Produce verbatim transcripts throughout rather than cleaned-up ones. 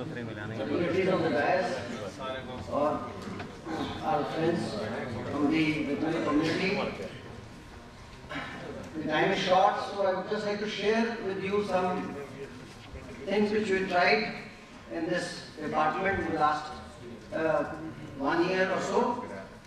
Communities of the dais or our friends from the veterinary community. The time is short, so I would just like to share with you some things which we tried in this department in the last uh, one year or so.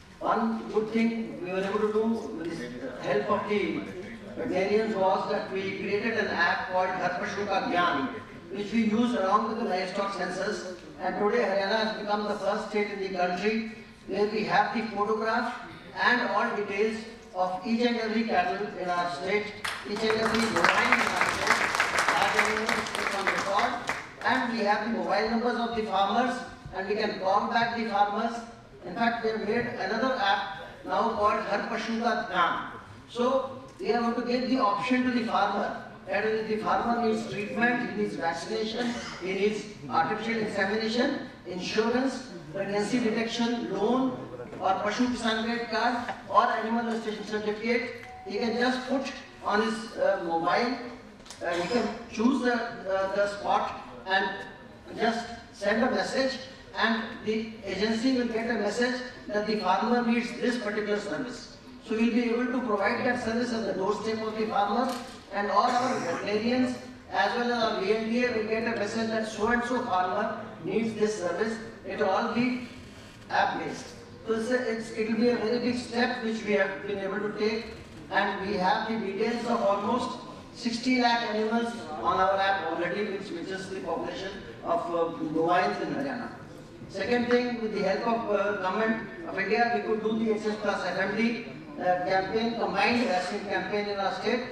One good thing we were able to do with the help of the veterinarians was that we created an app called Ghar Pashu Ka Gyan, which we use along with the livestock census. And today Haryana has become the first state in the country where we have the photograph and all details of each and every cattle in our state, each and every bovine in our state, large animals is on record, and we have the mobile numbers of the farmers, and we can contact the farmers. In fact, we have made another app now called Ghar Pashu Ka Gyan. So we are going to give the option to the farmer. That is, if the farmer needs treatment, he needs vaccination, he needs artificial insemination, insurance, pregnancy detection, loan, or Pashu Kisan credit card, or animal registration certificate, he can just put on his uh, mobile, uh, he can choose the, uh, the spot and just send a message, and the agency will get a message that the farmer needs this particular service. So we will be able to provide that service at the doorstep of the farmer, and all our veterinarians as well as our V L D A will get a message that so and so farmer needs this service. It will all be app based. So it's a, it's, it will be a very big step which we have been able to take, and we have the details of almost sixty lakh animals on our app already, which, which is the population of uh, bovines in Haryana. Second thing, with the help of uh, Government of India, we could do the H S plus F M D uh, campaign, combined vaccine campaign in our state.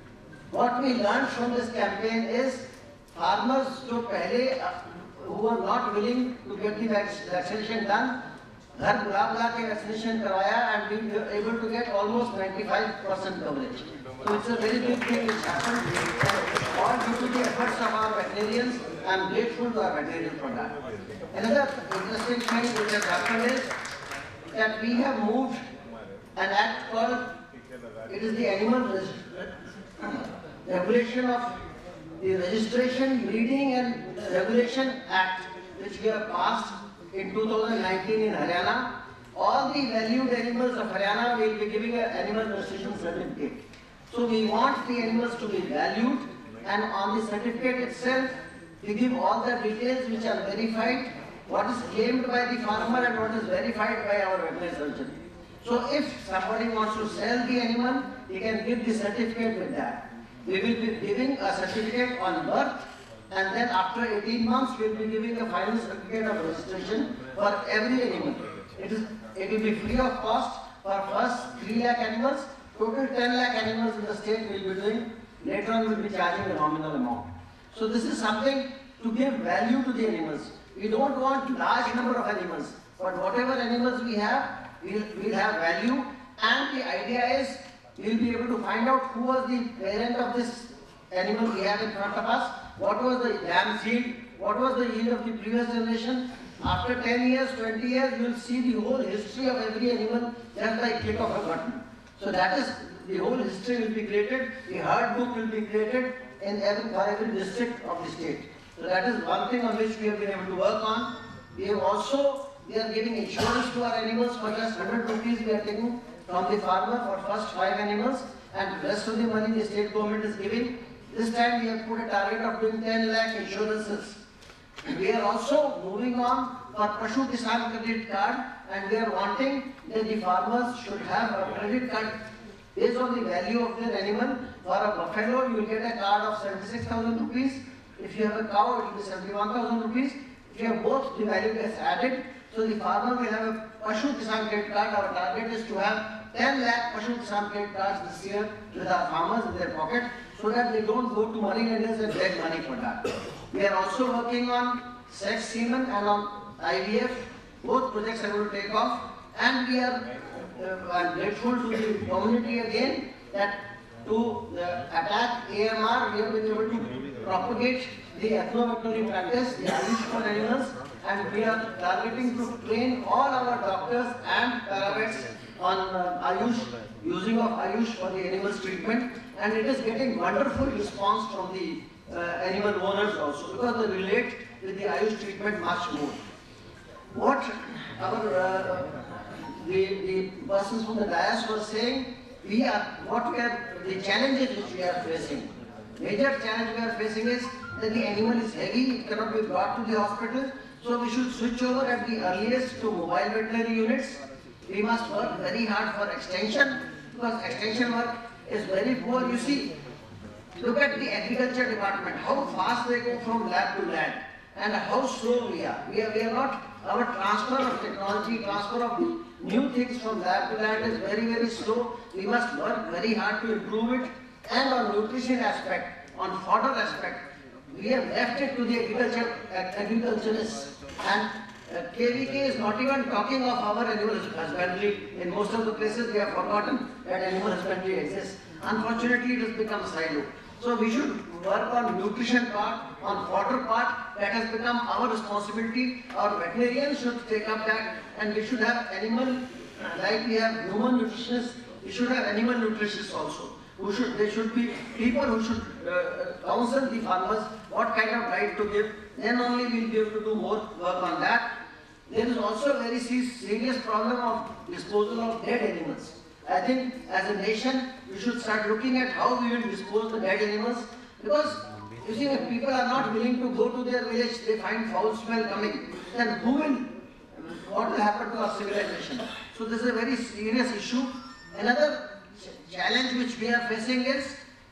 What we learned from this campaign is farmers जो पहले uh, who were not willing to get the vaccination done, घर बुला बुला के vaccination करवाया, and we were able to get almost ninety-five percent coverage. So it's a very big thing which happened, and all due to the efforts of our veterinarians. I am grateful to our veterinarians for that. Another interesting thing which has happened is that we have moved an act called, it is the Animal Regulation of the Registration, Breeding and Regulation Act, which we have passed in two thousand nineteen in Haryana. All the valued animals of Haryana will be giving an animal registration certificate. So we want the animals to be valued, and on the certificate itself we give all the details which are verified, what is claimed by the farmer and what is verified by our veterinary surgeon. So if somebody wants to sell the animal, he can give the certificate with that. We will be giving a certificate on birth, and then after eighteen months we will be giving a final certificate of registration for every animal. It is it will be free of cost for first three lakh animals. Total ten lakh animals in the state we will be doing. Later on we will be charging a nominal amount. So this is something to give value to the animals. We don't want large number of animals, but whatever animals we have, we will we'll have value. And the idea is we will be able to find out who was the parent of this animal we have in front of us, what was the dam yield, what was the yield of the previous generation. After ten years, twenty years, you will see the whole history of every animal just by click of a button. So that is, the whole history will be created, the herd book will be created in every, for every district of the state. So that is one thing on which we have been able to work on. We have also, we are giving insurance to our animals for just one hundred rupees we are taking from the farmer for first five animals, and the rest of the money the state government is giving. This time we have put a target of doing ten lakh insurances. We are also moving on for Pashu Kisan credit card, and we are wanting that the farmers should have a credit card based on the value of their animal. For a buffalo, you will get a card of seventy-six thousand rupees. If you have a cow, it will be seventy-one thousand rupees. If you have both, the value gets added. So the farmer will have a Pashu Kisan credit card. Our target is to have ten lakh Pashu Kisan credit cards this year with our farmers in their pocket, so that they don't go to money lenders and beg money for that. We are also working on sex semen and on I V F. Both projects are going to take off, and we are uh, grateful to the community again that to uh, attack A M R, we have been able to propagate the ethno-veterinary practice, the Irish for animals, and we are targeting to train all our doctors and paramedics on uh, Ayush, using of Ayush for the animals treatment, and it is getting wonderful response from the uh, animal owners also, because they relate with the Ayush treatment much more. What our uh, the, the persons from the dais were saying, we are, what we are, the challenges which we are facing. Major challenge we are facing is that the animal is heavy, it cannot be brought to the hospital, so we should switch over at the earliest to mobile veterinary units. We must work very hard for extension, because extension work is very poor. You see, look at the agriculture department, how fast they go from lab to lab, and how slow we are. We are, we are not, our transfer of technology, transfer of new things from lab to lab is very, very slow. We must work very hard to improve it. And on nutrition aspect, on fodder aspect, we have left it to the agriculture, agriculturists. And uh, K V K is not even talking of our animal husbandry. In most of the places, we have forgotten that animal husbandry exists. Unfortunately, it has become a silo. So we should work on nutrition part, on fodder part. That has become our responsibility. Our veterinarians should take up that, and we should have animal, like we have human nutritionists, we should have animal nutritionists also. Who should, they should be people who should uh, counsel the farmers what kind of diet to give. Then only we will be able to do more work on that. There is also a very serious problem of disposal of dead animals. I think as a nation, we should start looking at how we will dispose the dead animals, because you see, if people are not willing to go to their village, they find foul smell coming, then who will, what will happen to our civilization? So this is a very serious issue. Another challenge which we are facing is,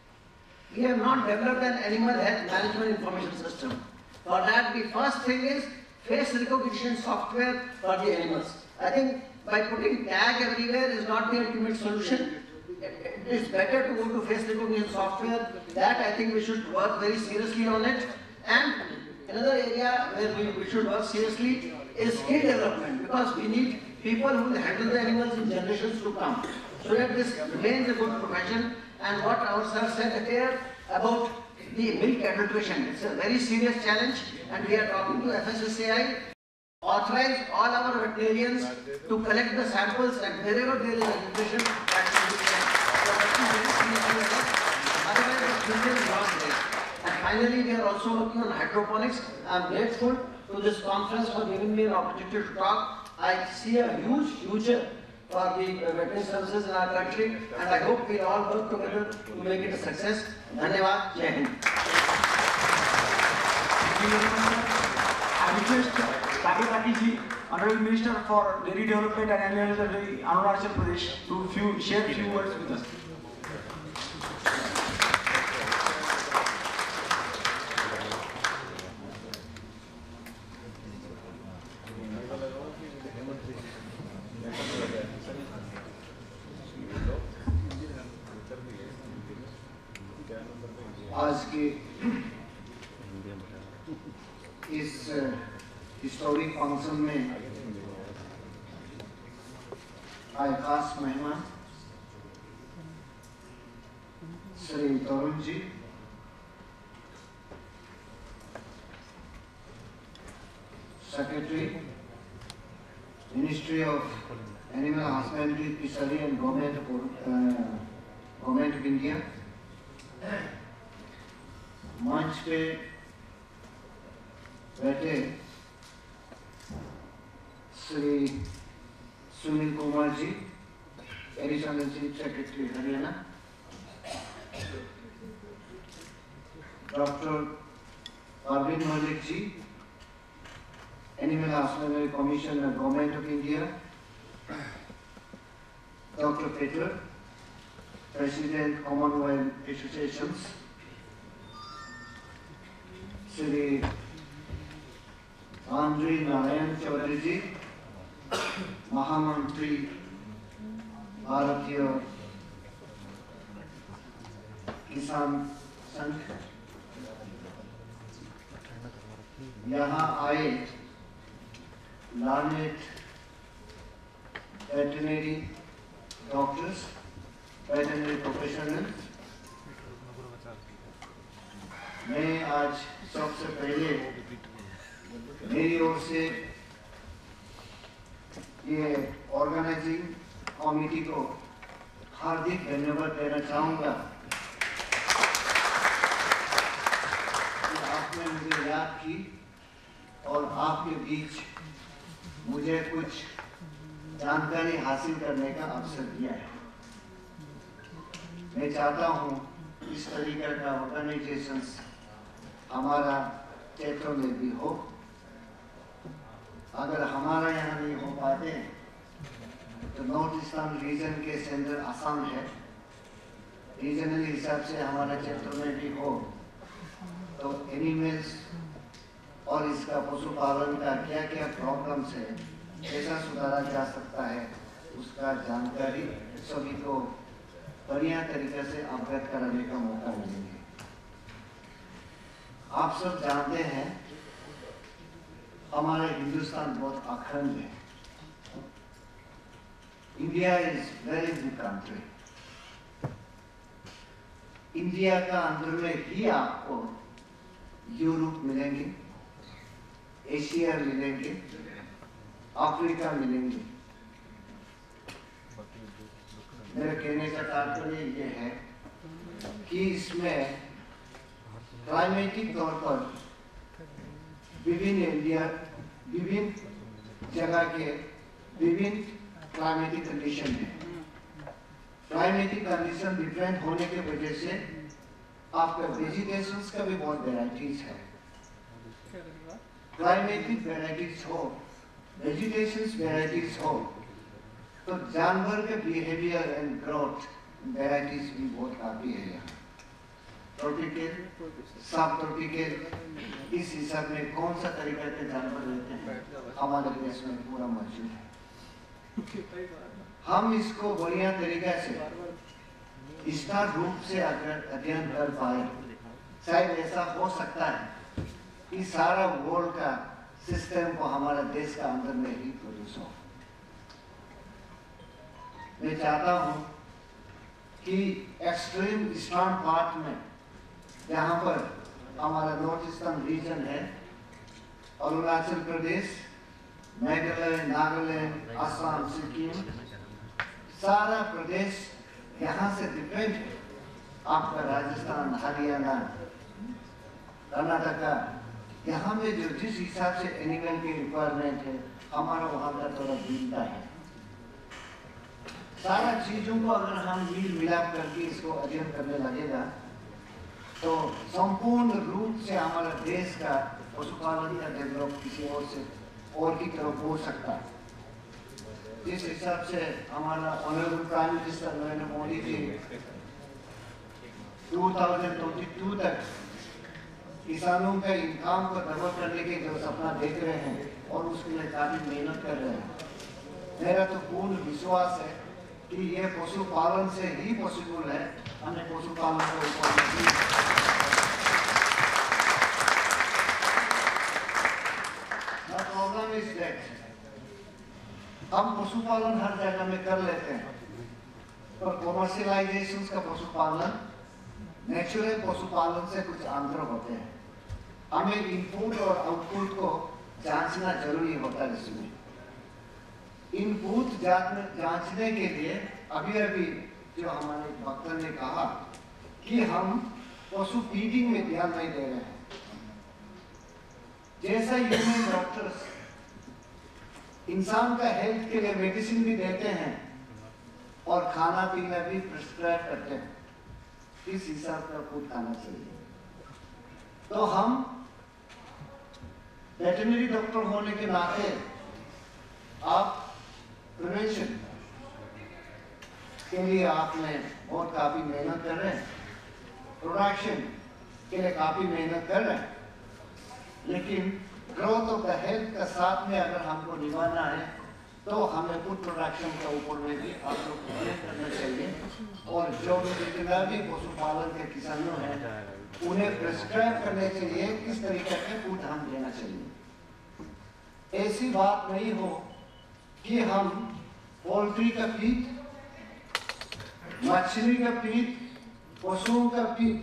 we have not developed an animal health management information system. For that, the first thing is face recognition software for the animals. I think by putting tag everywhere is not the ultimate solution. It is better to go to face recognition software. That I think we should work very seriously on it. And another area where we, we should work seriously is skill development, because we need people who will handle the animals in generations to come, so that this remains a good profession. And what our sir said here about the milk adulteration, it's a very serious challenge, and we are talking to F S S A I, authorize all our veterinarians to collect the samples, and wherever there is adulteration, that should be checked. Otherwise, the future is lost there. And finally, we are also working on hydroponics. I am grateful to this conference for giving me an opportunity to talk. I see a huge future for the veterinary services in our country, and I hope we all work together to make it a success. Dhanyavad, Jai Hind. I request Kaki ji, Honorable Minister for Dairy Development and Agriculture, Arunachal Pradesh, to few, share a few words with us. आज के इस historic function में आए खास मेहमान Shri Tarun ji, secretary ministry of animal husbandry, fishery and government government of India, मंच पे बैठे Shri Sunil Kumar ji, additional chief secretary Haryana, doctor Parveen Malik ji, animal husbandry commissioner government of India, doctor Peter, president Commonwealth associations, Shri Andri Narayan Chaudhary ji, महामंत्री भारतीय किसान संघ, यहाँ आए लानेट वेटरनरी डॉक्टर्स, वेटरनरी प्रोफेशनल्स, मैं आज सबसे पहले मेरी ओर से ये ऑर्गेनाइजिंग कमेटी को हार्दिक धन्यवाद देना चाहूँगा कि आपने मुझे याद की और आपके बीच मुझे कुछ जानकारी हासिल करने का अवसर दिया है। मैं चाहता हूँ इस तरीके का ऑर्गेनाइजेशंस हमारा क्षेत्र में भी हो। अगर हमारा यहाँ नहीं हो पाते तो नॉर्थ ईस्टर्न रीजन के सेंटर असम है, रीजनल हिसाब से हमारा क्षेत्र में भी हो तो एनिमल्स और इसका पशुपालन का क्या क्या प्रॉब्लम्स है, कैसा सुधारा जा सकता है, उसका जानकारी सभी को बढ़िया तरीके से अवगत कराने का मौका मिलेंगे। आप सब जानते हैं हमारा हिंदुस्तान बहुत अखंड है। India is very big country. India का अंदर में ही आपको यूरोप मिलेंगे, एशिया मिलेंगे, अफ्रीका मिलेंगे। मेरे कहने का तात्पर्य ये है कि इसमें क्लाइमेटिक तौर पर विभिन्न इंडिया विभिन्न जगह के विभिन्न क्लाइमेटिक कंडीशन है। क्लाइमेटिक कंडीशन डिफरेंट होने की वजह से आपका वेजिटेशंस का भी बहुत वेराइटीज है। क्लाइमेटिक वेराइटीज हो, वेजिटेशंस वेराइटीज हो तो जानवर के बिहेवियर एंड ग्रोथ वेराइटीज भी बहुत काफी है यहाँ। ट्रॉपिकल, सब ट्रॉपिकल, इस हिसाब में कौन सा तरीका के जानवर रहते हैं हमारे देश में पूरा मौजूद है। हम इसको बढ़िया तरीका से विस्तार रूप से अगर अध्ययन कर पाए, शायद ऐसा हो सकता है कि सारा वर्ल्ड का सिस्टम को हमारा देश का अंदर में ही प्रोड्यूस हो। मैं चाहता हूँ कि एक्सट्रीम ईस्टर्न पार्ट में जहाँ पर हमारा नॉर्थ ईस्टर्न रीजन है, अरुणाचल प्रदेश, मेघालय, नागालैंड, असम, सिक्किम, सारा प्रदेश यहाँ से डिपेंड है। आपका राजस्थान, हरियाणा, कर्नाटका, यहाँ में जो जिस हिसाब से एनिमल की रिक्वायरमेंट है हमारा वहाँ का थोड़ा भिन्नता है। सारा चीजों को अगर हम मिल मिलाप करके इसको अध्ययन करने लगेगा तो संपूर्ण रूप से हमारा देश का पशुपालन का डेवलप किसी और से और की तरफ हो सकता है। जिस हिसाब से हमारा honourable prime minister Narendra Modi ji दो हज़ार बाईस तक किसानों का इनकम को डबल करने के जो सपना देख रहे हैं और उसके लिए काफी मेहनत कर रहे हैं। मेरा तो पूर्ण विश्वास है कि ये पशुपालन से ही पॉसिबल है। हमें पशुपालन को ऊपर प्रॉब्लम इज दैट हम पशुपालन हर जगह में कर लेते हैं, पर कॉमर्शियलाइजेशन का पशुपालन नेचुरल पशुपालन से कुछ अंतर होते हैं। हमें इनपुट और आउटपुट को जांचना जरूरी होता है। इसमें इनपुट जांचने के लिए अभी अभी जो हमारे डॉक्टर ने कहा कि हम पशु फीडिंग में ध्यान नहीं दे रहे हैं। जैसा ह्यूमन डॉक्टर्स इंसान का हेल्थ के लिए मेडिसिन भी देते हैं और खाना पीना भी प्रिस्क्राइब करते हैं, इस हिसाब का फूड खाना चाहिए। तो हम वेटरनरी डॉक्टर होने के नाते आप प्रिवेंशन के लिए आपने बहुत काफी मेहनत कर रहे हैं, प्रोडक्शन के लिए काफी मेहनत कर रहे हैं, लेकिन ग्रोथ ऑफ द हेल्थ का साथ में अगर हमको निभाना है तो हमें फूड प्रोडक्शन के ऊपर में भी आप लोग करना चाहिए। और जो जितना भी पशुपालन के किसानों हैं उन्हें प्रिस्क्राइब करने चाहिए किस तरीके के फूड हम देना चाहिए। ऐसी बात नहीं हो कि हम पोल्ट्री का फीड, मछली का फीड, पशुओं का फीड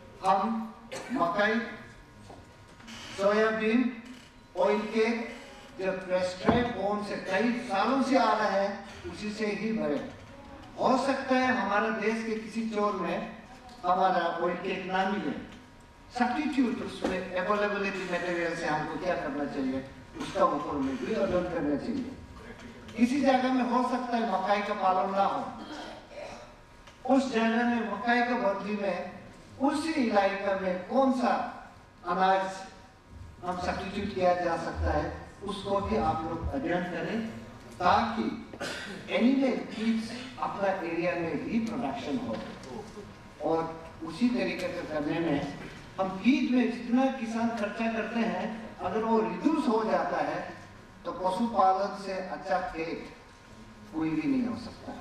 हम मकई, सोयाबीन, ऑयल केक, जो प्रेस्क्राइब बोन से कई सालों से आ रहा है उसी से ही बढ़े। हो सकता है हमारे देश के किसी चोर में हमारा कोई केक ना मिले, सब्स्टिट्यूट उसमें अवेलेबिलिटी मटेरियल से हमको क्या करना चाहिए, उसका ऊपर में भी अध्ययन करना चाहिए। किसी जगह में हो सकता है मकाई का पालन ना हो, उस जगह में मकाई का बदली में उसी इलाके में कौन सा अनाज हम सब्स्टिट्यूट किया जा सकता है, उसको भी आप लोग अध्ययन करें, ताकि एनिमल फीड्स अपना एरिया में भी प्रोडक्शन हो। और उसी तरीके से करने में हम फीड में जितना किसान खर्चा करते हैं, अगर वो रिड्यूस हो जाता है तो पशुपालन से अच्छा खेत कोई भी नहीं हो सकता।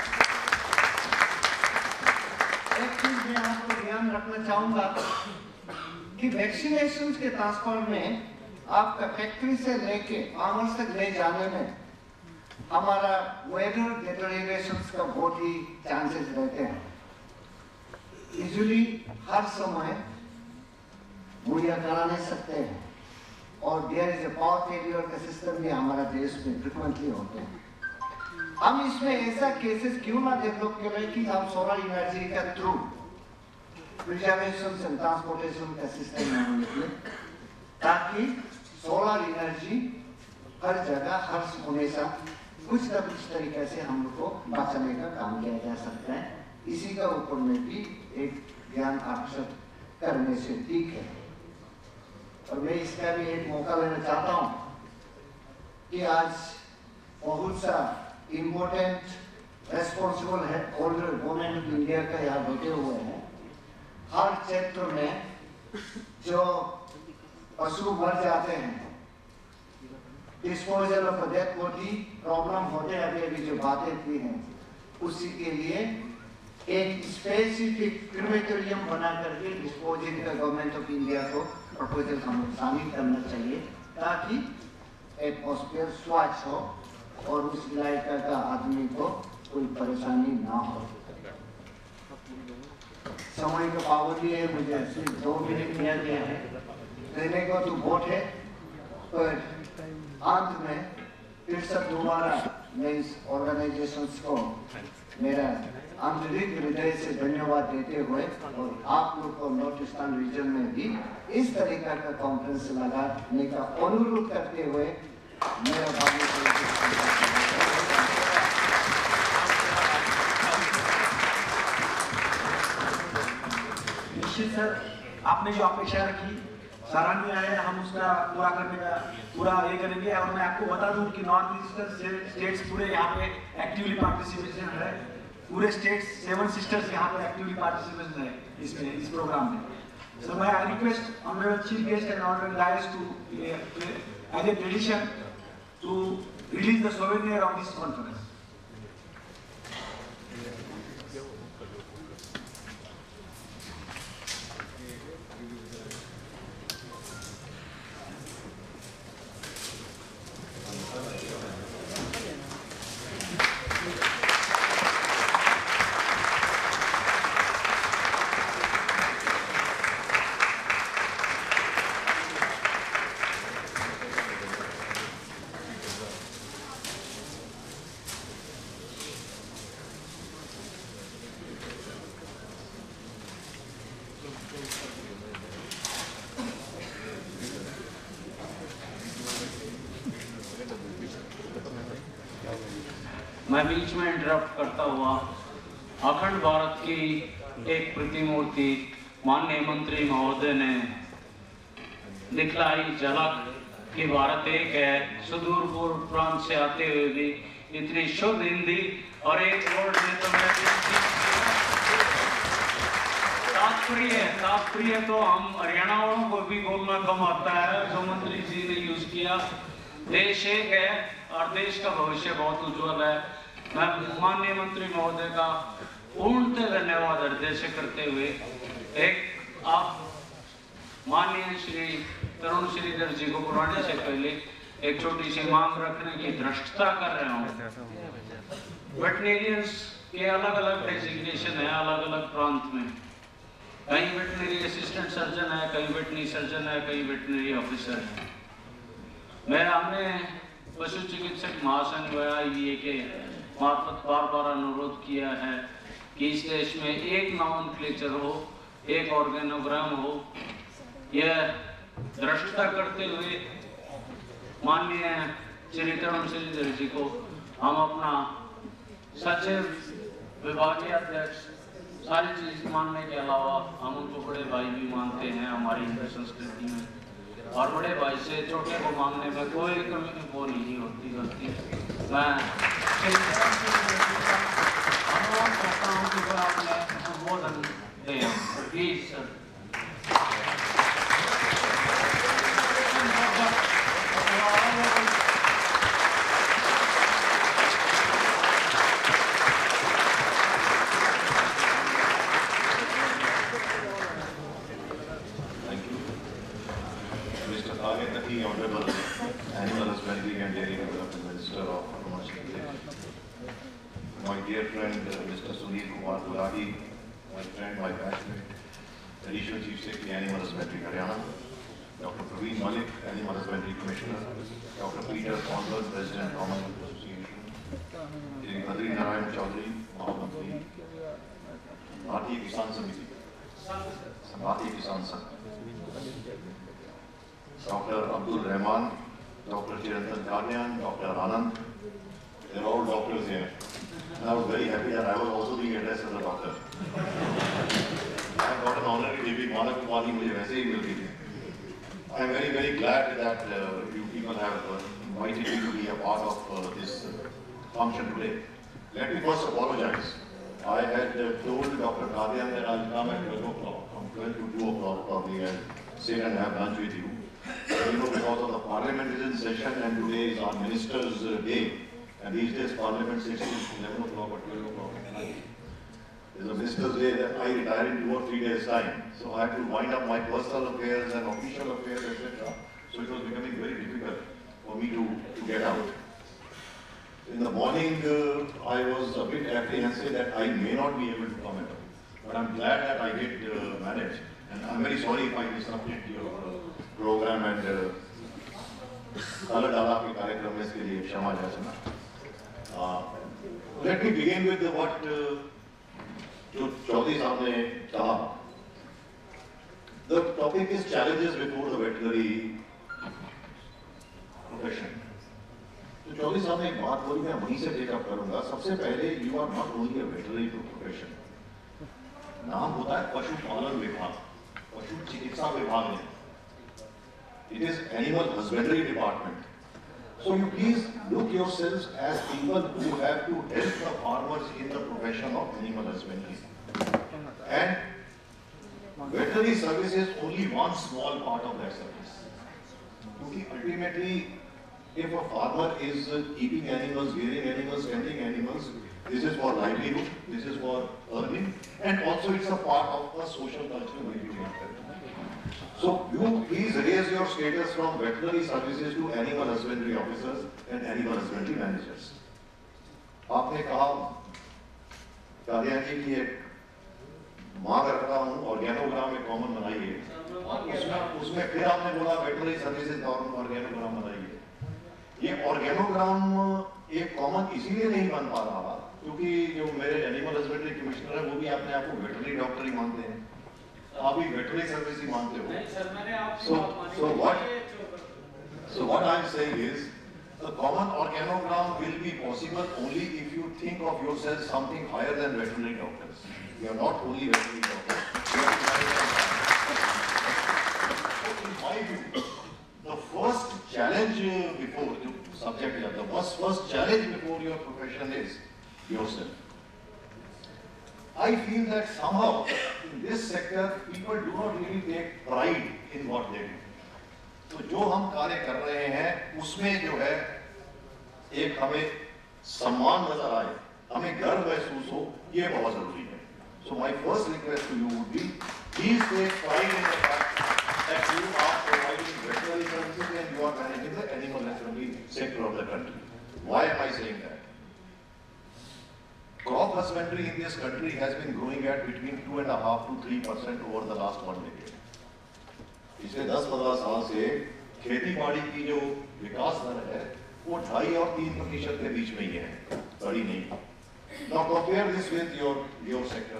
एक चीज मैं आपको ध्यान रखना चाहूंगा कि वैक्सीनेशन के ट्रांसफर में आपका फैक्ट्री से लेके फार्मर्स तक ले जाने में हमारा वेदर डिटेरियोरेशन का बहुत ही चांसेस रहते हैं। यूजुअली हर समय मुहैया करा नहीं सकते हैं, और there is a power failure का सिस्टम भी हमारा देश में फ्रिक्वेंटली होते हैं। हम इसमें ऐसा केसेस क्यों ना डेवलप करें कि हम सोलर एनर्जी का थ्रू प्रिजर्वेशन एंड ट्रांसपोर्टेशन का सिस्टम में निकले, ताकि सोलर एनर्जी हर जगह हर हमेशा कुछ न कुछ तरीके से हम लोग को बचाने का काम किया जा सकता है। इसी का ऊपर में भी एक ज्ञान आकर्षित करने से ठीक है। और मैं इसका भी एक मौका लेना चाहता हूँ कि आज बहुत सा इम्पोर्टेंट रेस्पॉन्सिबल है ओल्डर गवर्नमेंट ऑफ इंडिया का यहाँ बैठे हुए हैं। हर क्षेत्र में जो पशु मर जाते हैं, disposal of death body problem होते हैं, अभी अभी जो बातें की हैं, उसी के लिए एक स्पेसिफिक क्रिमेटोरियम बना करके डिस्पोजिंग का गवर्नमेंट ऑफ इंडिया को प्रपोजल हम शामिल करना चाहिए, ताकि एटमॉस्फेयर स्वच्छ हो और उस इलाके का आदमी को कोई परेशानी ना हो। समय का पाबंदी है, मुझे सिर्फ दो मिनट दिया गया है, कहने को तो बहुत है, पर अंत में फिर सब दोबारा मैं इस ऑर्गेनाइजेशंस को मेरा आंतरिक हृदय से धन्यवाद देते हुए, और आप लोग को नॉर्थ ईस्टर्न रीजन में भी इस तरीका का कॉन्फ्रेंस लगाने का अनुरोध करते हुए मेरा निश्चित सर, आपने जो अपेक्षा रखी सराहनीय है, हम उसका पूरा करने का पूरा ये करेंगे। और मैं आपको बता दूं कि नॉर्थ ईस्टर्न स्टेट्स पूरे यहाँ पे एक्टिवली पार्टिसिपेशन है, पूरे स्टेट्स सेवन सिस्टर्स यहाँ पे एक्टिवली पार्टिसिपेशन है इसमें, इस प्रोग्राम में। So may I request honorable chief guest and honorable guys to uh, as a tradition to release the souvenir of this conference. मैं बीच में इंटरप्ट करता हुआ अखंड भारत की एक प्रतिमूर्ति माननीय मंत्री महोदय ने दिखलाई झलक कि भारत एक है, सुदूर पूर्व प्रांत से आते हुए भी इतनी शुद्ध हिंदी और एक वर्ड में तो मैं तात्पर्य तात्पर्य तो हम हरियाणा वालों को भी बोलना कम आता है, जो मंत्री जी ने यूज किया। देश एक है और देश का भविष्य बहुत उज्जवल है। मैं माननीय मंत्री महोदय का पूर्णतः धन्यवाद हृदय से करते हुए एक आप माननीय श्री तरुण श्रीधर जी को बुलाने से पहले एक छोटी सी मांग रखने की धृष्टता कर रहा हूँ। वेटनेरियंस के अलग अलग डेजिग्नेशन है अलग अलग प्रांत में, कहीं वेटनरी असिस्टेंट सर्जन है, कहीं वेटनरी सर्जन है, कहीं वेटनरी ऑफिसर है। मैं हमने पशु चिकित्सक महासंघ ए के मार्फत बार बार अनुरोध किया है कि इस देश में एक नॉमेनक्लेचर हो, एक ऑर्गेनोग्राम हो। यह दृष्टता करते हुए माननीय श्री तरुण श्रीधर जी को हम अपना सचिव, विभागीय अध्यक्ष सारी चीज मानने के अलावा हम उनको बड़े भाई भी मानते हैं हमारी हिंदू संस्कृति में, और बड़े भाई से छोटे को मानने में कोई कमी वो नहीं होती गलती। मैं अनुरोध करता हूँ कि वह अपने संबोधन दें please sir. Honorable Animal Husbandry and Dairy Development Minister of Commercial Village, my dear friend uh, Mister Sunil Kumar Gulati, my friend, my batchmate, Additional Chief Secretary Animal Husbandry Haryana, Doctor Praveen Malik, Animal Husbandry Commissioner, Doctor Peter Conwell, President Commonwealth Association, Shri Badri Narayan Chaudhary, Mahamantri, Bharatiya Kisan Samiti, Bharatiya Kisan Samiti, Doctor Abdul Rahman, Doctor Chirantan Kanyan, Doctor Anand, they're all doctors here. And I was very happy that I was also being addressed as a doctor. I got an honorary degree, Manak Kumari, mujhe वैसे ही मिल गई थी. I am very, very glad that uh, you people have uh, invited me to be a part of uh, this uh, function today. Let me first apologize. I had uh, told Doctor Kanyan that I'll come at twelve o'clock, from twelve to two o'clock probably, and sit and have lunch with you. You know, because of the Parliament is in session and today is our Minister's uh, Day, and these days Parliament sits till eleven o'clock or twelve o'clock at night. It's a Minister's Day that I retire in two or three days' time, so I had to wind up my personal affairs and official affairs, et cetera. So it was becoming very difficult for me to, to get out. In the morning, uh, I was a bit apprehensive that I may not be able to come at all, but I'm glad that I did uh, manage, and I'm very sorry if I disrupted your uh, program and अलग अलग के कार्यक्रम में इसके लिए क्षमा याचना। Let me begin with what जो चौधरी साहब ने कहा. The topic is challenges before the veterinary profession. तो चौधरी साहब ने एक बात बोली, मैं वहीं से टेकअप करूंगा. सबसे पहले you are not only a veterinary profession. नाम होता है पशुपालन विभाग, पशु चिकित्सा विभाग नहीं. It is Animal Husbandry Department. So you please look yourselves as people who have to help the farmers in the profession of animal husbandry. And veterinary service is only one small part of that service. Because ultimately, if a farmer is keeping animals, rearing animals, tending animals, this is for livelihood, this is for earning, and also it's a part of a social cultural behavior. So you please raise your status from veterinary services to animal husbandry officers and animal husbandry managers. आपने कहा कार्यालय की लिए मांग रख रहा हूँ organogram एक कॉमन बनाइए, उसमें उसमें फिर आपने बोला वेटरनरी सर्विसेज ऑर्गेनोग्राम बनाइए. ये ऑर्गेनोग्राम एक कॉमन इसीलिए नहीं बन पा रहा क्योंकि जो मेरे एनिमल हस्बेंड्री कमिश्नर है वो भी अपने आप को वेटरनरी डॉक्टर ही मानते हैं, आप भी वेटरनरी सर्विस ही मानते हो. So so what so what I am saying is the common organogram will be possible only if you think of yourself something higher than veterinary doctors. You are not only veterinary doctors. In my view, the first challenge before the subject here, the first first challenge before your profession is yourself. I feel that somehow in this sector people do not really take pride in what they do. तो जो हम कार्य कर रहे हैं उसमें जो है एक हमें सम्मान नजर आए, हमें गर्व महसूस हो, ये बहुत जरूरी है. So my first request to you would be, please take pride in the fact that you are providing veterinary services and you are managing the animal husbandry sector of the country. Why am I saying that? Crop husbandry in this country has been growing at between two and a half to three percent over the last one decade. पिछले दस पंद्रह साल से खेती बाड़ी की जो विकास दर है वो ढाई और तीन प्रतिशत के बीच में ही है, बड़ी नहीं। Now compare this with your your sector.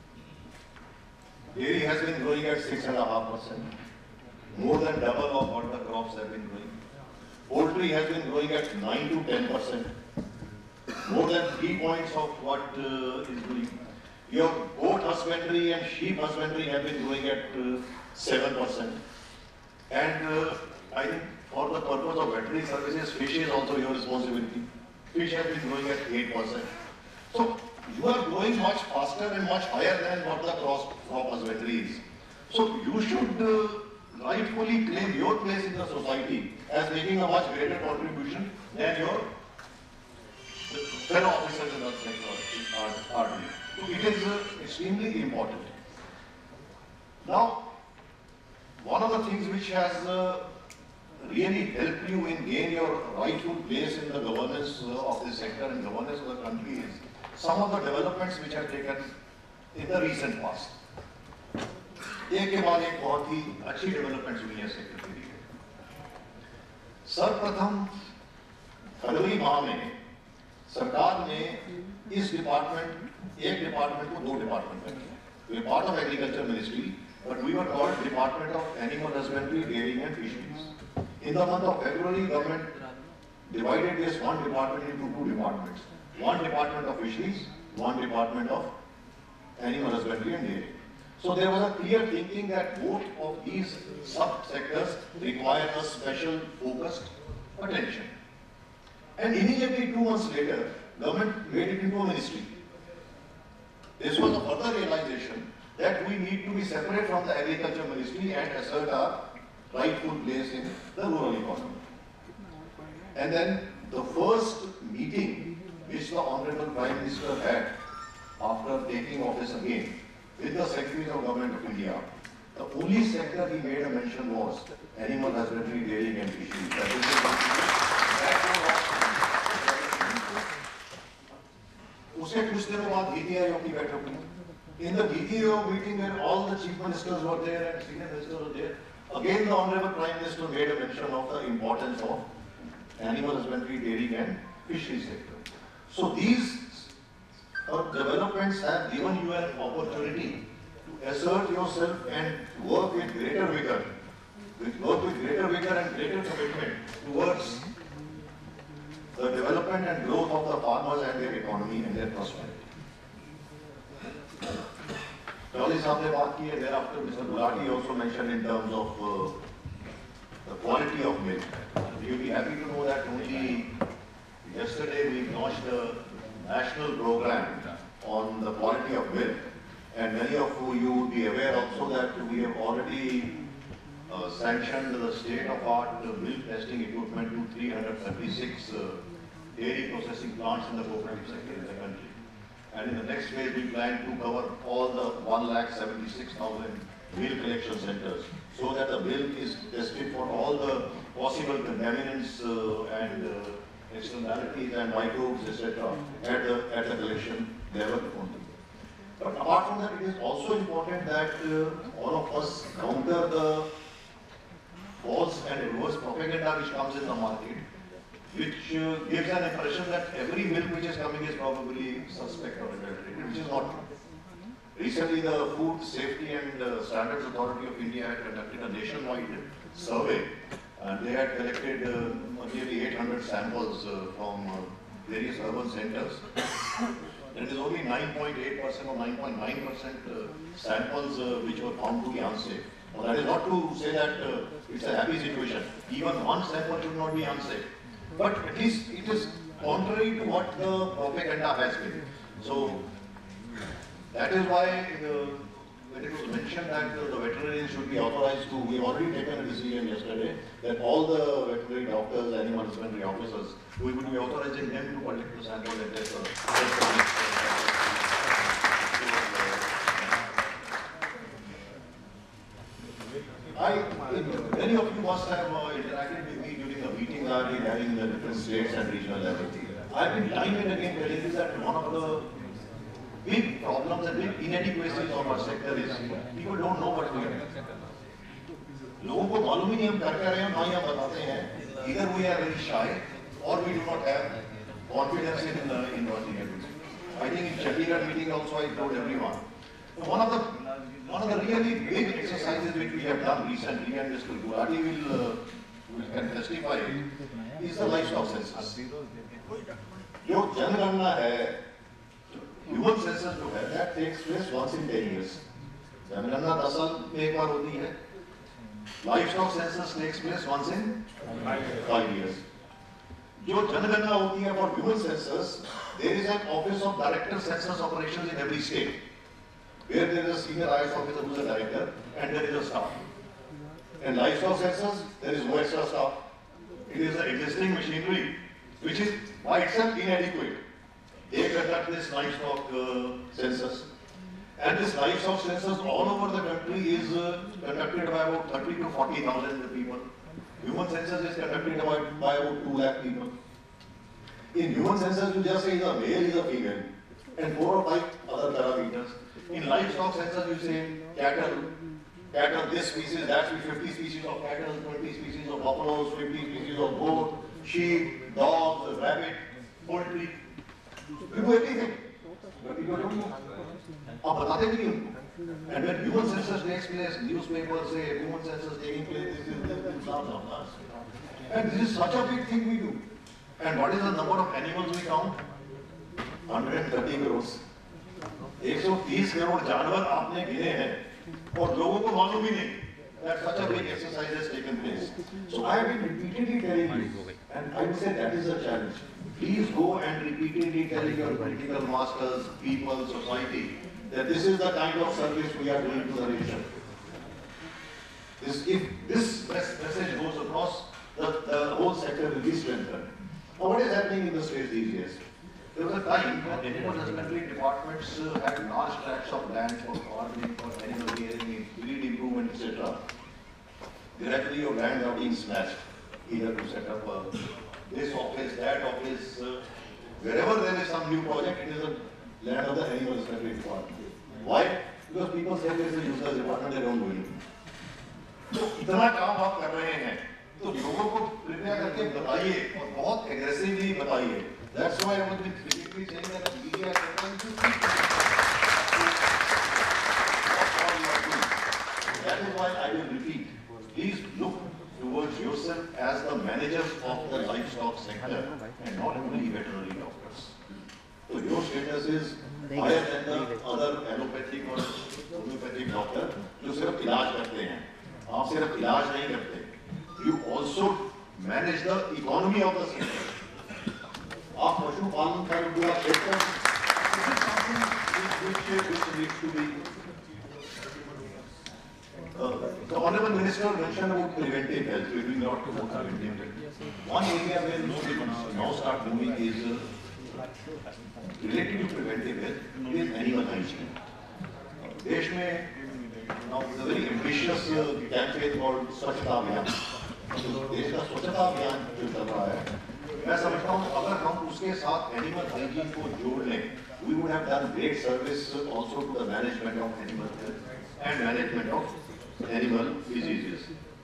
Dairy has been growing at six and a half percent, more than double of what the crops have been growing. Poultry has been growing at nine to ten percent, more than three points of what uh, is growing. Your goat husbandry and sheep husbandry have been growing at uh, seven percent. And uh, I think for the purpose of veterinary services, fish is also your responsibility. Fish has been growing at eight percent. So you are growing much faster and much higher than what the cross crop husbandry is. So you should uh, rightfully claim your place in the society as making a much greater contribution than your fellow officers in the sector are, are doing. So it is uh, extremely important. Now, one of the things which has uh, really helped you in gain your rightful place in the governance uh, of this sector and governance of the country is some of the developments which have taken in the recent past. एक के बाद एक बहुत ही अच्छी developments हुई है sector के लिए। सर्वप्रथम फरवरी माह में सरकार ने इस डिपार्टमेंट एक डिपार्टमेंट को दो डिपार्टमेंट कर दिया। We part of agriculture ministry, but we were called Department of Animal Husbandry, Dairying and Fisheries. In the month of February, government divided this one department into two departments. One department of fisheries, one department of animal husbandry and dairying. So there was a clear thinking that both of these sub-sectors require a special focused attention. And immediately two months later, government made it into a ministry. This was a further realization that we need to be separate from the agriculture ministry and assert our rightful place in the rural economy. And then the first meeting which the Honorable Prime Minister had after taking office again with the Secretaries of Government of India, the only sector he made a mention was animal husbandry, dairying and fisheries. That is the उसे कुछ दिनों बाद नीति आयोग की बैठक हुई. In the Niti Ayog meeting where all the chief ministers were there and senior ministers were there, again the Honorable Prime Minister made a mention of the importance of animal husbandry, dairying and fisheries sector. So these uh, developments have given you an opportunity to assert yourself and work with greater vigor, with work with greater vigor and greater commitment towards the development and growth of the farmers and their economy and their prosperity. Earlier, सामने बात की है. Thereafter, Mister Gulati also mentioned in terms of uh, the quality of milk. You'll be happy to know that only yesterday we launched a national program on the quality of milk, and many of you would be aware also that we have already uh, sanctioned the state-of-art milk testing equipment to three hundred thirty-six uh, dairy processing plants in the cooperative sector in the country. And in the next phase, we plan to cover all the one lakh seventy-six thousand milk collection centers, so that the milk is tested for all the possible contaminants uh, and uh, externalities and microbes, et cetera, at the at the collection level only. But apart from that, it is also important that uh, all of us counter the false and reverse propaganda which comes in the market, which uh, gives an impression that every milk which is coming is probably suspect or adulterated, which is not true. Recently, the Food Safety and uh, Standards Authority of India had conducted a nationwide survey, and they had collected uh, nearly eight hundred samples uh, from uh, various urban centers. There is only nine point eight percent or nine point nine percent uh, samples uh, which were found to be unsafe. Now, that is not to say that uh, it's a happy situation. Even one sample should not be unsafe. But at least it is contrary to what the propaganda has been. So that is why uh, when it was mentioned that uh, the veterinarians should be authorized to, we have already taken a decision yesterday that all the veterinary doctors, animal husbandry officers, we would be authorizing them to collect the sample and test the I, many of you must have uh, interacted with me during the meetings I've been having in the different states and regional level. I've been time and again telling you that one of the big problems and big inadequacies of our sector is people don't know what we are doing. लोगों को मालूम ही नहीं हम कर क्या रहे हैं, ना ही हम बताते हैं. Either we are very shy or we do not have confidence in uh, in what we are doing. I think in Chandigarh meeting also I told everyone. So one of the one of the really big exercises which we have done recently, and Mister Gulati will uh, will can testify, is the livestock census. जो जनगणना है, human census जो है, that takes place once in ten years. जनगणना दस साल में एक बार होती है. Livestock census takes place once in five years. जो जनगणना होती है for human census, there is an office of director census operations in every state, where there is a senior I A S officer who is a director, and there is a staff. And livestock census, there is no extra staff. It is an existing machinery which is by itself inadequate. They conduct this livestock uh, census. And this livestock census all over the country is uh, conducted by about thirty to forty thousand people. Human census is conducted by, by about two lakh people. In human census, you just say is a male, is a female, and four or five other parameters. In livestock census, you say cattle, cattle this species, that species, fifty species of cattle, twenty species of buffaloes, fifty species of goat, sheep, dogs, rabbit, poultry. You do everything. But people don't know. आप बताते भी नहीं उनको. And when human census takes place, newspapers say human census taking place, this is this is blah blah blah. And this is such a big thing we do. And what is the number of animals we count? one hundred thirty crores. one hundred thirty crore जानवर आपने गिने हैं और लोगों को मालूम ही नहीं that such a big exercise has taken place. So I have been repeatedly telling you, and I would say that is a challenge. Please go and repeatedly tell your political masters, people, society, that this is the kind of service we are doing to the nation. This, if this message goes across, the, the whole sector will be strengthened. Now, what is happening in the states these days? There was a time when animal husbandry departments uh, had large tracts of land for farming, for animal rearing, breed improvement, et cetera. Gradually, your lands are being smashed, either to set up uh, this office, that office. Uh, wherever there is some new project, it is a land of the animal husbandry department. Why? Because people say there is a useless department, they don't do anything. तो इतना काम आप कर रहे हैं, तो लोगों को कृपया करके बताइए और बहुत एग्रेसिवली बताइए. That's why I was repeatedly saying that the media is trying to keep That is why I will repeat. Please look towards yourself as the managers of the livestock sector and not only veterinary doctors. So your status is higher than the other allopathic or homeopathic doctor जो सिर्फ इलाज करते हैं. आप सिर्फ इलाज नहीं करते. You also manage the economy of the sector. आप पशुपालन का जो पूरा sector, this is something which which needs to be. Uh, the Honorable Minister mentioned about preventive health. We are doing a lot to promote preventive health. One area where we should now start moving is uh, related to preventive health is animal hygiene. देश में now is a very ambitious uh, campaign called स्वच्छता अभियान. देश का स्वच्छता अभियान जो चल रहा है, मैं समझता हूँ अगर हम उसके साथ एनिमल हाइजीन को जोड़ लें, we would have done great service also to the management of animal health and management of animal diseases.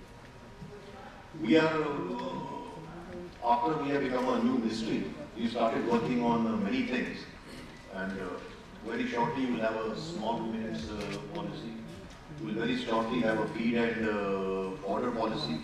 We are, uh, after we have become a new ministry, we started working on uh, many things, and uh, very shortly we will have a small ruminants uh, policy. We will very shortly have a feed and uh, fodder policy.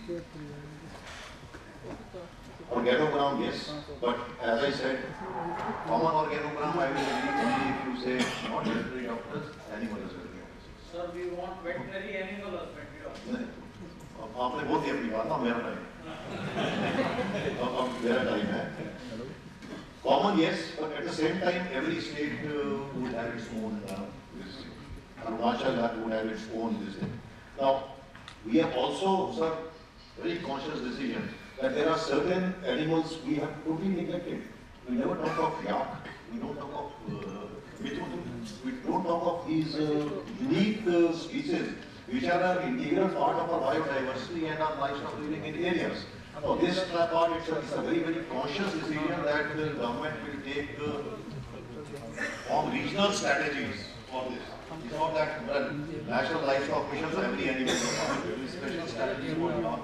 Organogram, yes, but as I said, common organogram I will agree only if you say not veterinary doctors, animal husbandry officers. Sir, we want veterinary animal husbandry officers. आपने बोल दिया अपनी बात ना, मेरा time अब मेरा time है. Common, yes, but at the same time every state uh, would have its own uh, this. Arunachal would have its own this thing. Now we have also, sir, very conscious decision that there are certain animals we have totally neglected. We never talk of yak, we don't talk of uh, mithun, we don't talk of these uh, unique uh, species which are an integral part of our biodiversity and our livestock living in areas. So this part itself is a very, very conscious decision that the government will take uh, on regional strategies for this. It's not that well, national livestock mission for every animal, special strategies for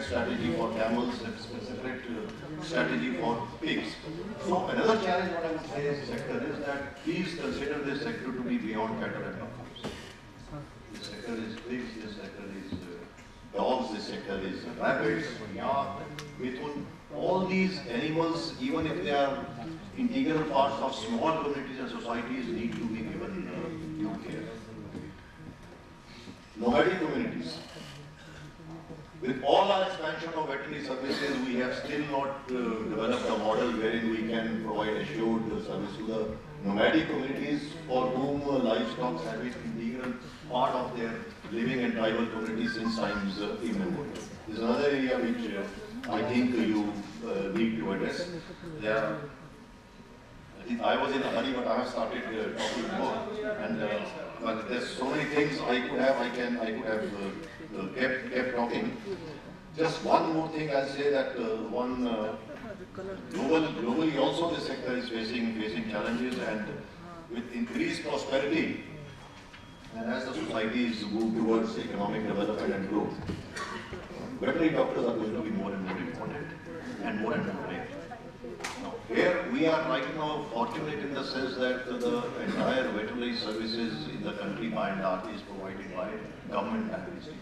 strategy for camels, a separate uh, strategy for pigs. So another challenge what I would say is sector is that please consider this sector to be beyond cattle and buffaloes. This sector is pigs, this sector is uh, dogs, this sector is rabbits, yak, mithun. All these animals, even if they are integral parts of small communities and societies, need to be given uh, due care. Nomadic communities. With all our expansion of veterinary services, we have still not uh, developed a model wherein we can provide assured uh, service to the nomadic communities for whom uh, livestock have been integral part of their living and tribal communities since times uh, immemorial. This is another area which uh, I think uh, you uh, need to address. There, I think I was in a hurry, but I have started uh, talking more. And uh, but there's so many things I could have, I can, I could have uh, uh, kept, kept talking. Just one more thing, I'll say that uh, one uh, global, globally also this sector is facing facing challenges, and with increased prosperity, and as the societies move towards economic development and growth, veterinary doctors are going to be more and more important and more and more rare. Now, here we are right now fortunate in the sense that the entire veterinary services in the country by and large is provided by government and institutions.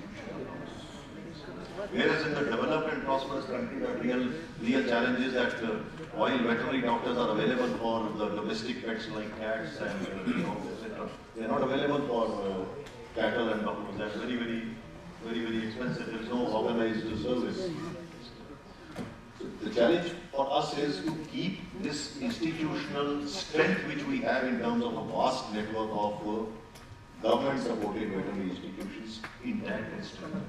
Whereas in the developed and prosperous country, the real, real challenge is that uh, while veterinary doctors are available for the domestic pets like cats and uh, dogs, et cetera, they are not available for uh, cattle and buffaloes. That's very, very, very, very expensive. There is no organized service. So the challenge for us is to keep this institutional strength which we have in terms of a vast network of uh, government-supported veterinary institutions intact and strong.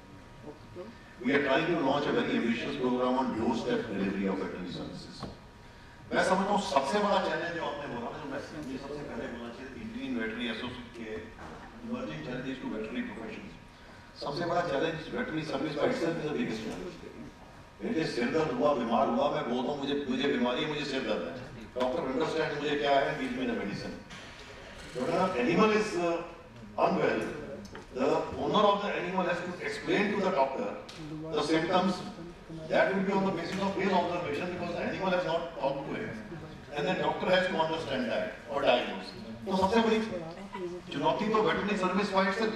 We are trying to launch a very ambitious program on doorstep delivery of veterinary services. मैं समझता हूँ सबसे बड़ा challenge जो आपने बोला जो मैं ये सबसे पहले बोलना चाहिए इंडियन वेटरनरी एसोसिएशन के emerging challenges to veterinary profession. सबसे बड़ा चैलेंज वेटरनरी सर्विस का itself is the biggest challenge. मुझे सिर दर्द हुआ, बीमार हुआ, मैं बोलता हूँ मुझे मुझे बीमारी है, मुझे सिर दर्द है. डॉक्टर अंडरस्टैंड मुझे क्या है, give me the medicine. When an animal is uh, unwell, the owner of the animal has to explain to the doctor the symptoms. That will be on the basis of his observation because the animal has not talked to him. And then doctor has to understand that or diagnose. तो सबसे बड़ी चुनौती तो veterinary service fight से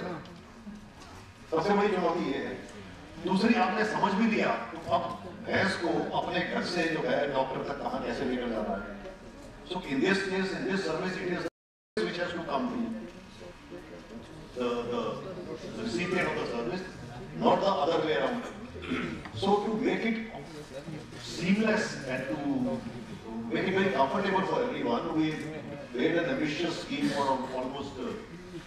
सबसे बड़ी चुनौती ये है. दूसरी आपने समझ भी लिया तो अब भैंस को अपने घर से जो है डॉक्टर तक कहाँ कैसे लेकर जाना है. So in this case, in this service, it is which has to come to the, the, the recipient of the service, not the other way around. So to make it seamless and to make it very comfortable for everyone, we made an ambitious scheme for almost uh,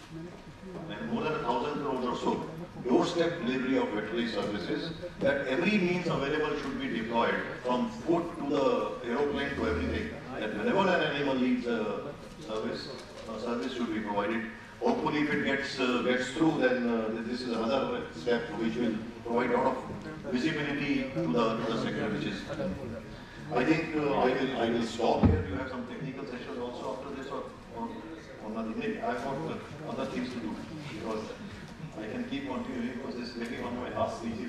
more than a thousand crores or so, doorstep delivery of veterinary services, that every means available should be deployed, from food to the aeroplane to everything. That whenever an animal needs a service, a service should be provided. Hopefully, if it gets uh, gets through, then uh, this is another step which will provide a lot of visibility to the to the sector, which is. I think uh, I will I will stop here. You have some technical sessions also after this, or or, or nothing. Maybe I have got uh, other things to do because I can keep continuing because this may be one of my last speeches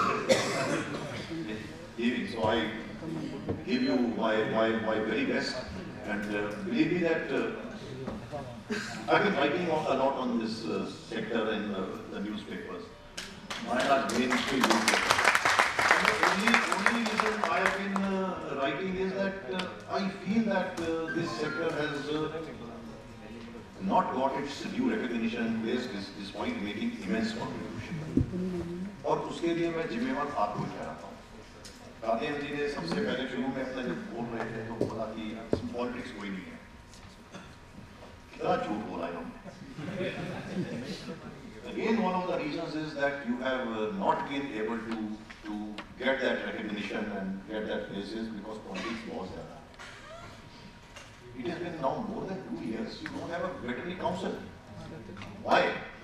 in the giving. So I give you my my my very best, and uh, believe me that. Uh, I've been writing a lot on this uh, sector in uh, the newspapers. My last mainstream newspaper. And the only, only reason I have been uh, writing is that uh, I feel that uh, this sector has uh, not got its due recognition and place despite making immense contribution. और उसके लिए मैं जिम्मेवार आपको ठहराता हूँ. गांधी जी ने सबसे पहले शुरू में अपना जब बोल रहे थे तो बोला कि पॉलिटिक्स कोई नहीं है. झूठ बोला है हमने. Again, one of the reasons is that you have uh, not been able to to get that recognition and get that places because politics was there. It has been now more than two years. You don't have a veterinary council. Why?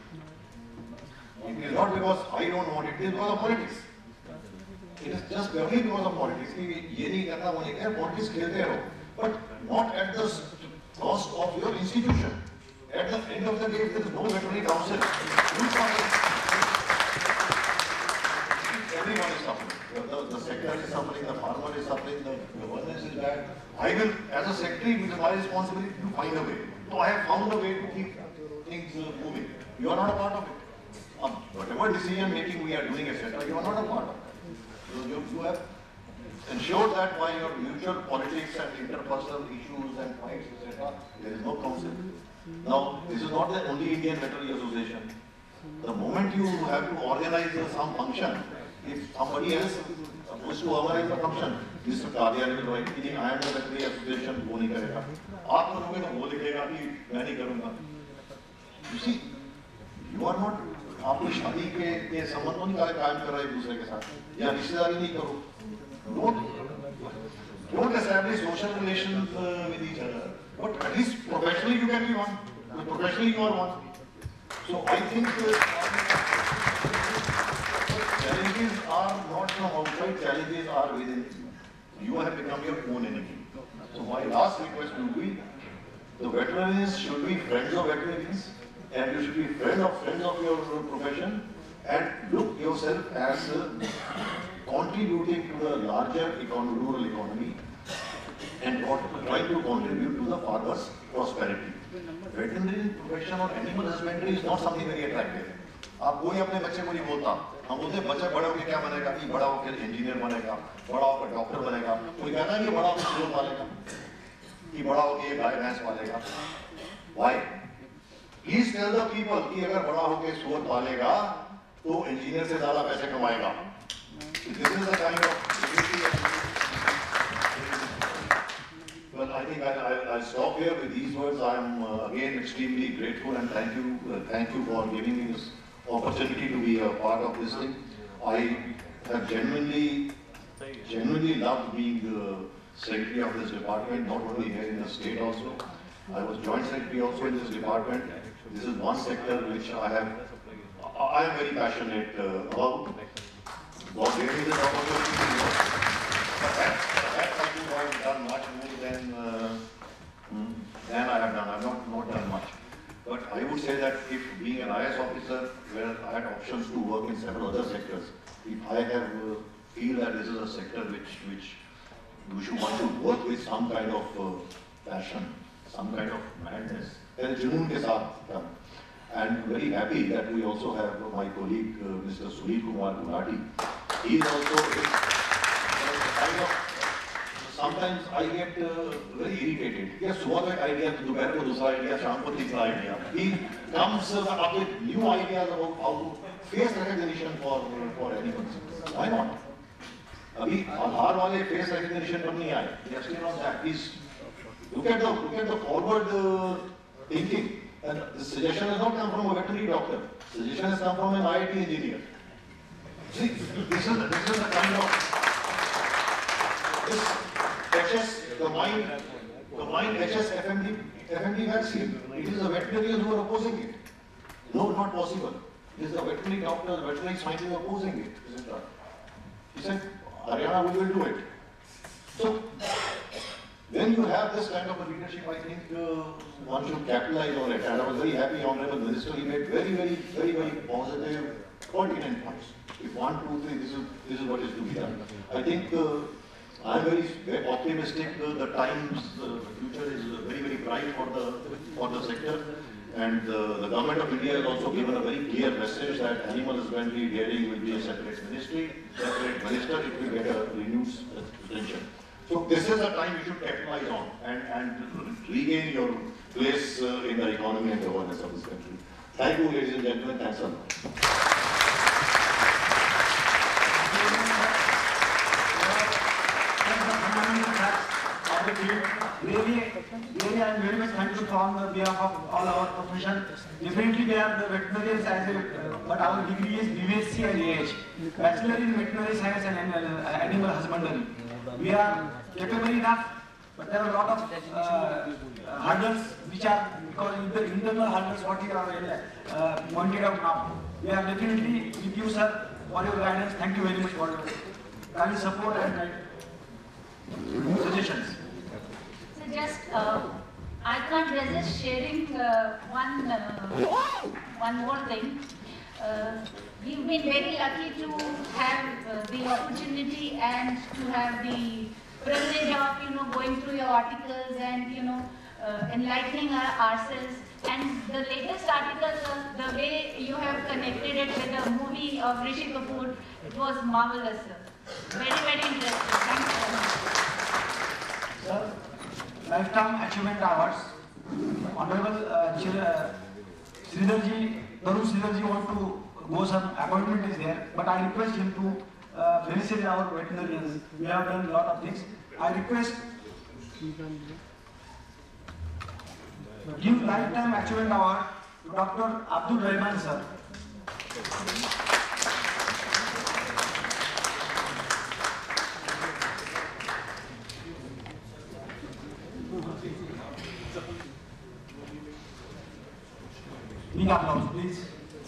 It is not because I don't want it. It is because of politics. It is just purely because of politics. कि ये नहीं करना वो नहीं करना politics खेलते रहो. But not at the cost of your institution. At the end of the day, if there is no veterinary council, who is suffering? Everyone is suffering. the sector is suffering, the farmer is suffering, the governance is bad. I will, as a secretary, it is my responsibility to find a way. So I have found a way to keep things uh, moving. You are not a part of it. Um, whatever decision making we are doing, et cetera, you are not a part of it. So you, you have ensured that by your mutual politics and interpersonal issues and fights, et cetera, there is no council. Now, this is not the only Indian Veterinary Association. The moment you have to organize some function, if somebody else is supposed to organize the function, Mister Kalyani will write, I am the Veterinary Association, वो नहीं करेगा. आप करोगे तो वो लिखेगा कि मैं नहीं करूँगा. You see, you are not, आप कोई शादी के के संबंध नहीं कायम कर रहे एक दूसरे के साथ, या रिश्तेदारी नहीं करो. Don't don't establish social relations uh, with each other. But at least professionally you can be one. Professionally you are one. So I think uh, challenges are not from outside, challenges are within. You have become your own enemy. So my last request would be, the veterinarians should be friends of veterinarians, and you should be friends of friends of your profession, and look yourself as uh, contributing to the larger econ rural economy and trying to contribute to the farmers' prosperity. Veterinary profession or animal husbandry is not something very attractive. आप कोई अपने बच्चे को नहीं बोलता, हम बोलते हैं बच्चा बड़ा होकर क्या बनेगा, कि बड़ा होकर इंजीनियर बनेगा, बड़ा होकर डॉक्टर बनेगा, कोई कहता है कि बड़ा होकर सुअर पालेगा, कि बड़ा होकर ये गाय भैंस पालेगा. Why? Please tell the people कि अगर बड़ा होकर सुअर पालेगा, तो इंजीनियर से ज़्यादा पैसे कमाएगा. This is the kind of. Well, I think I'll, I'll, I'll stop here with these words. I'm uh, again extremely grateful and thank you, uh, thank you for giving me this opportunity to be a part of this thing. I have genuinely, genuinely loved being the secretary of this department, not only here in the state also. I was joint secretary also in this department. This is one sector which I have, I am very passionate uh, about. God gave me this opportunity. Perhaps, perhaps I think I have done much more than, uh, than I have done. I have not, not done much. But I would say that if being an I A S officer, where I had options to work in several other sectors, if I have uh, feel that this is a sector which which we should want to work with some kind of uh, passion, some kind of madness, then junoon ke saath done. And very happy that we also have my colleague uh, Mister Sunil Kumar Gulati. He is also a kind of. Sometimes I get uh, very irritated. Yes, सुबह का idea, दोपहर को दूसरा idea, शाम को तीसरा idea. He comes uh, up with new ideas about how to face recognition for for animals. Why not? अभी आधार वाले face recognition पर नहीं आए. They are still on that. Please look at the look at the forward uh, thinking. And the suggestion has not come from a veterinary doctor. Suggestion has come from an I I T engineer. See, this is this is the kind of this. H S, the mind, the mind H S F M D, F M D vaccine. It is the veterinarians who are opposing it. No, not possible. It is the veterinary doctors, veterinary scientists opposing it, isn't it? He said, Haryana, we will do it. So, when you have this kind of a leadership, I think uh, one should capitalize on it. And I was very happy, Honorable Minister, he made very, very, very, very positive, pertinent points. If one, two, three, this is, this is what is to be done. I think uh, I am very, very optimistic. Uh, the times, uh, the future is uh, very, very bright for the for the sector, and uh, the government of India has also given a very clear message that animal husbandry dairy will be a separate ministry, separate minister. It will get a renewed attention. So this is the time you should capitalize on and and regain your place uh, in the economy and governance of this country. Thank you, ladies and gentlemen. Thanks a lot. Really, really, I am very much thankful on behalf of all our profession. Definitely, we are the veterinarians as a, but our degree is B V S C and A H, Bachelor in Veterinary Science and Animal Husbandry. We are capable enough, but there are a lot of uh, hurdles which are because the internal hurdles what we are uh, pointed out now. We are definitely with you, sir, for your guidance. Thank you very much for your kind support and uh, suggestions. Just, uh, I can't resist sharing uh, one uh, one more thing. uh, we've been very lucky to have uh, the opportunity and to have the privilege of, you know, going through your articles and, you know, uh, enlightening our, ourselves. And the latest article, uh, the way you have connected it with the movie of Rishi Kapoor, it was marvelous, sir. Very, very interesting. Thank you so much. Sir, Lifetime Achievement Awards. Honorable uh, uh, Sridharji, Tarun Sridharji want to go, some appointment is there, but I request him to uh, felicitate our veterinarians. We have done a lot of things. I request give Lifetime Achievement Award to Doctor Abdul Rahman sir. Big applause, please.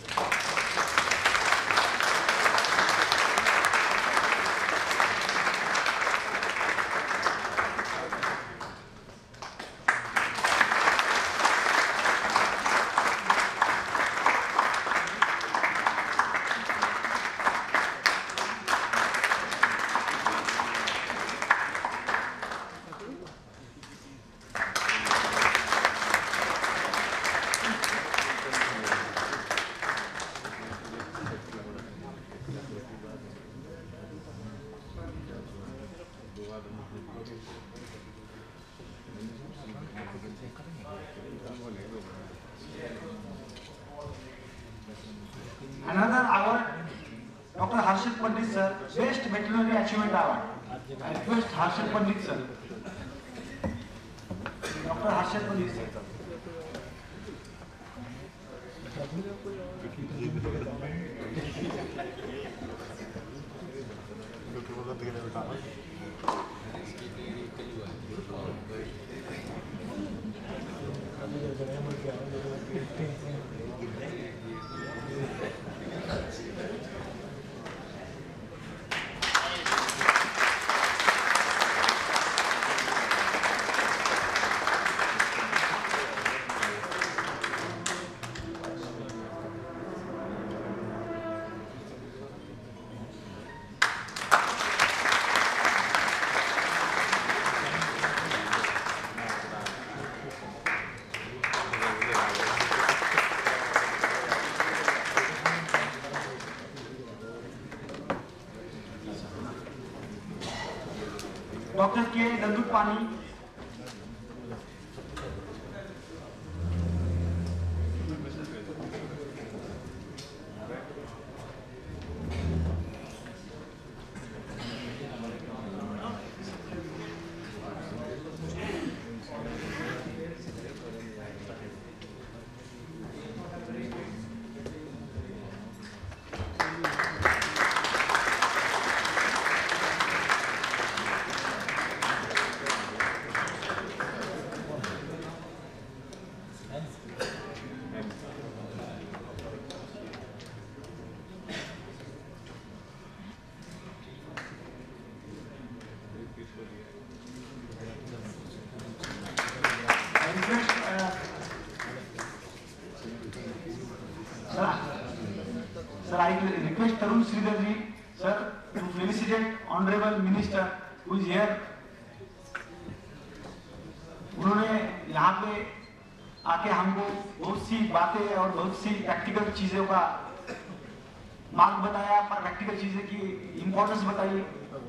Another award, Doctor Harshit Pandit sir, Best Veterinary Achievement Award. I request Harshit Pandit sir. Doctor Harshit Pandit sir. Doctor K. Dandupani. Sir, I request Tarun Sridharji, sir, to felicitate Honorable Minister who is here. उन्होंने यहाँ पे आके हमको बहुत सी बातें और बहुत सी practical चीजों का मार्ग बताया, प्रैक्टिकल चीजें की इम्पोर्टेंस बताई.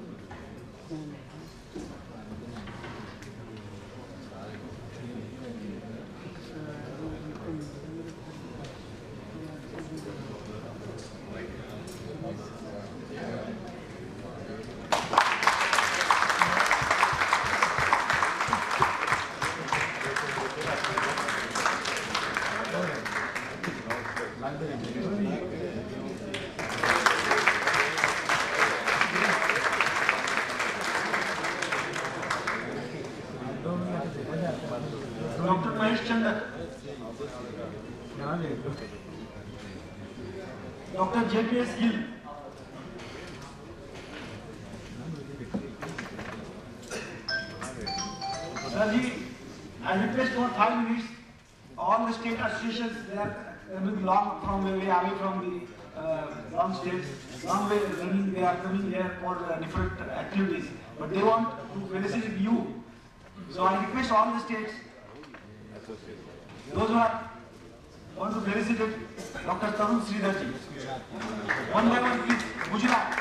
Doctor Mahesh Chandra, Doctor J P S Gill, Sir ji, I request for five minutes. All the state associations, they are with long from way away from the uh, long states, long way running, they are coming here for uh, different activities. But they want to felicitate you. So I request all the states, those who are want to felicitate Doctor Tarun Sridharji. One by one, please. Gujarat.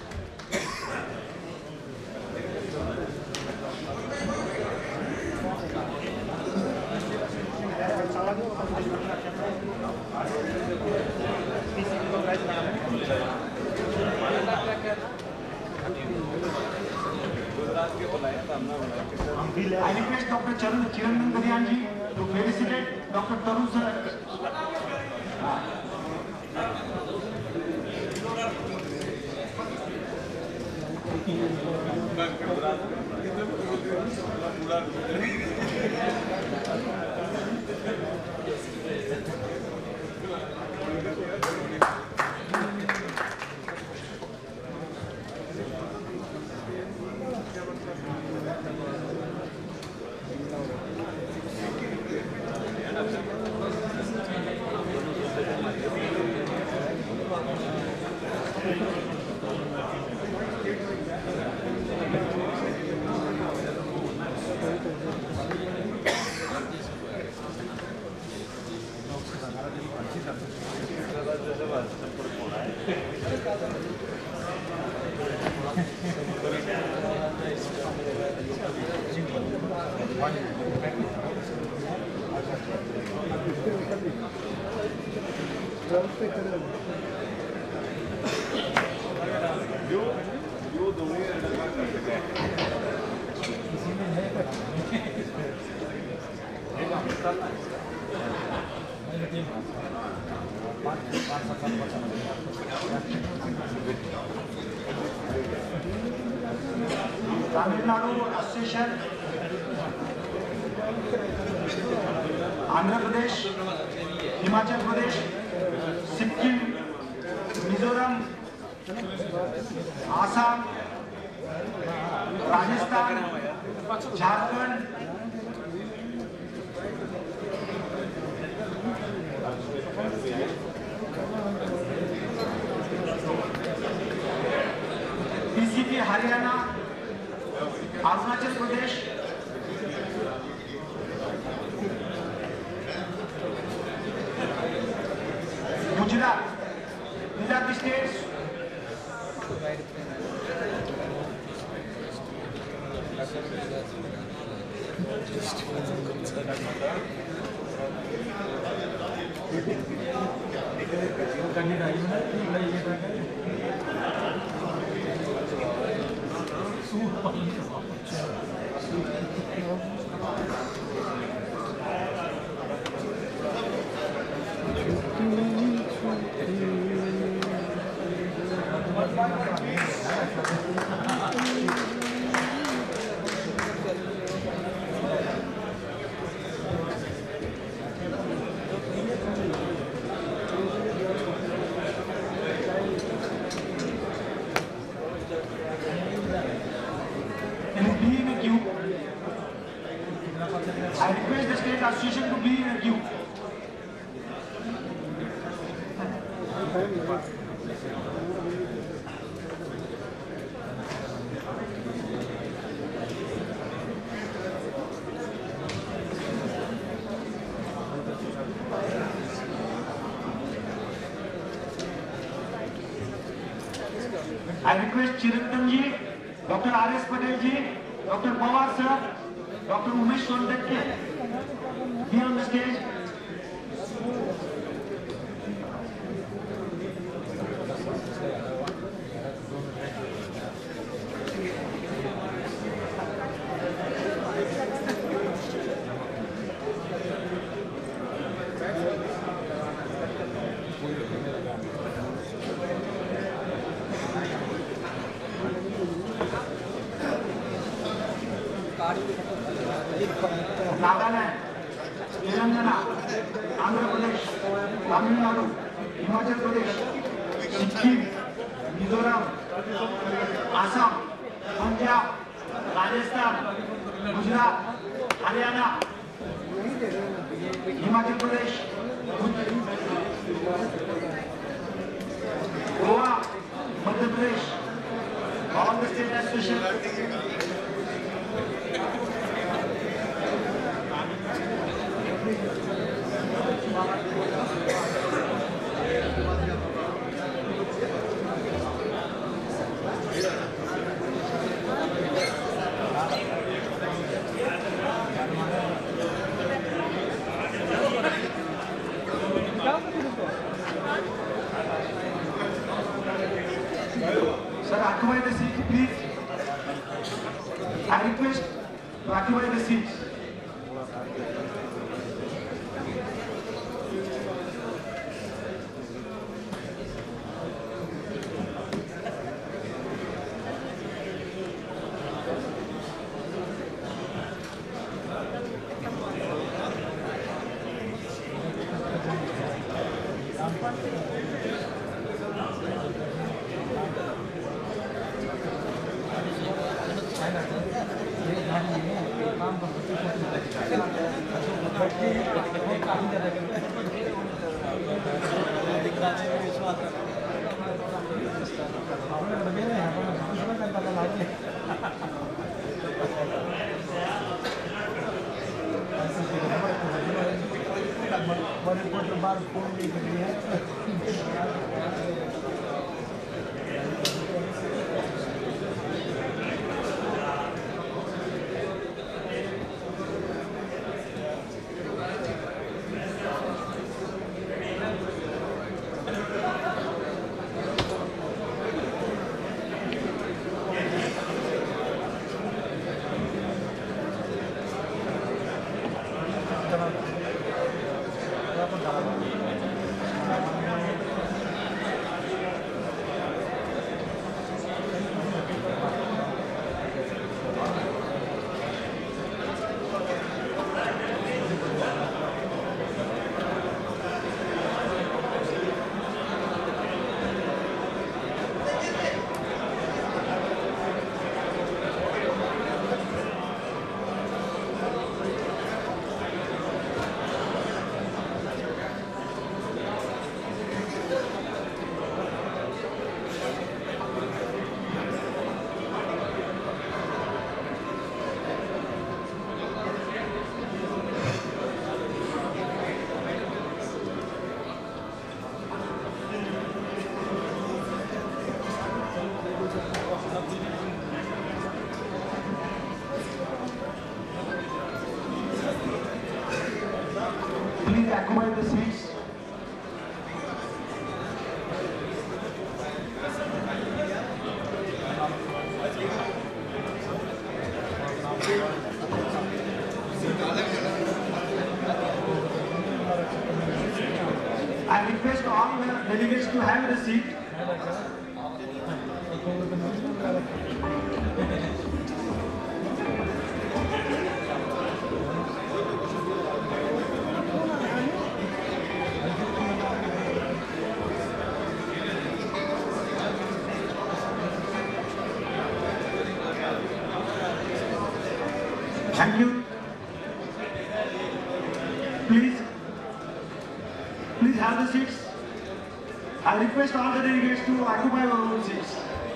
I request Doctor Chiranjan Gadyanji to felicitate Doctor Tarun sir. Tamil Nadu Association, Andhra Pradesh, Himachal Pradesh, Sikkim, Mizoram, Assam, Rajasthan, Jharkhand, P C P Haryana, Arunachal Pradesh, Gujarat. These are the states. I request the state association to be in a queue. I request Chirantan ji, Doctor R S Patel ji, Doctor Pawar sir, Doctor Umesh Sondak be on the stage. Nagaland, Telangana, Andhra Pradesh, Tamil Nadu, Himachal Pradesh, Sikkim, Mizoram, Assam, Punjab, Rajasthan, Gujarat, Haryana, Himachal Pradesh, Goa, Madhya Pradesh, all the state associations. Sir, occupy the seat, please. I request to occupy the seats. Please occupy the seats. I request all the delegates to have a seat. Thank you. Please, please have the seats. I request all the delegates to occupy your own seats.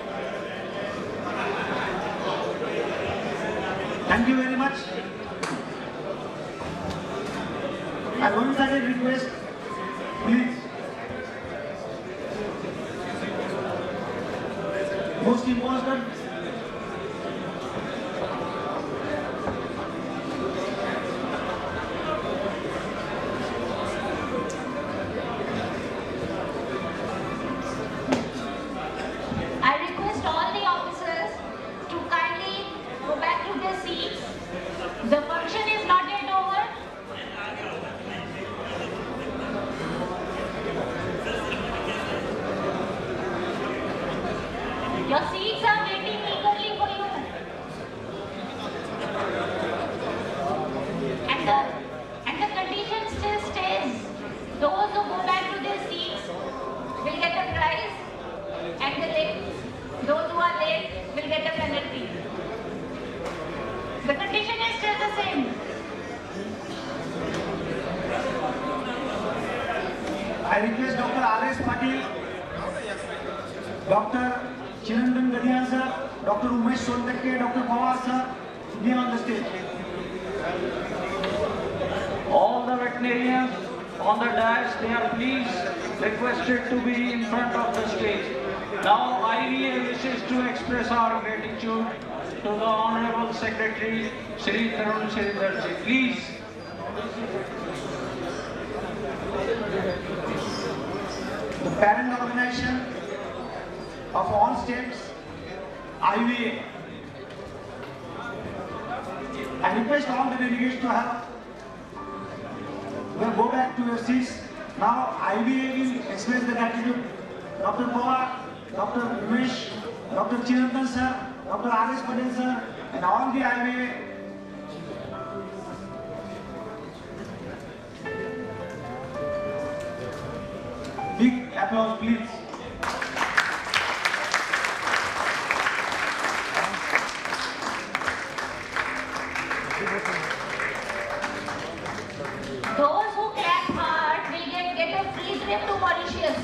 Thank you very much. I once again request, please, most important, the function is not yet over. Your seats are waiting eagerly for you. And the, and the condition still stays. Those who go back to their seats will get a prize, and the late, those who are late will get a penalty. The condition is still the same. I request Doctor R S Patil, Doctor Chirandan Gadian sir, Doctor Umesh Soltakke, Doctor Pawar sir to be on the stage. All the veterinarians on the dais, they are please requested to be in front of the stage. Now I V A wishes to express our gratitude to the Honorable Secretary Shri Tarun Sridharji. Please. The parent organization of all states, I V A. I request all the delegates to have, well, go back to your seats. Now I V A will express the gratitude. Doctor Pawar, Doctor Umesh, Doctor Chirandan sir, Doctor R S Patil sir, and all the I V A. Big applause, please. Those who clap hard will get, get a free trip to Mauritius.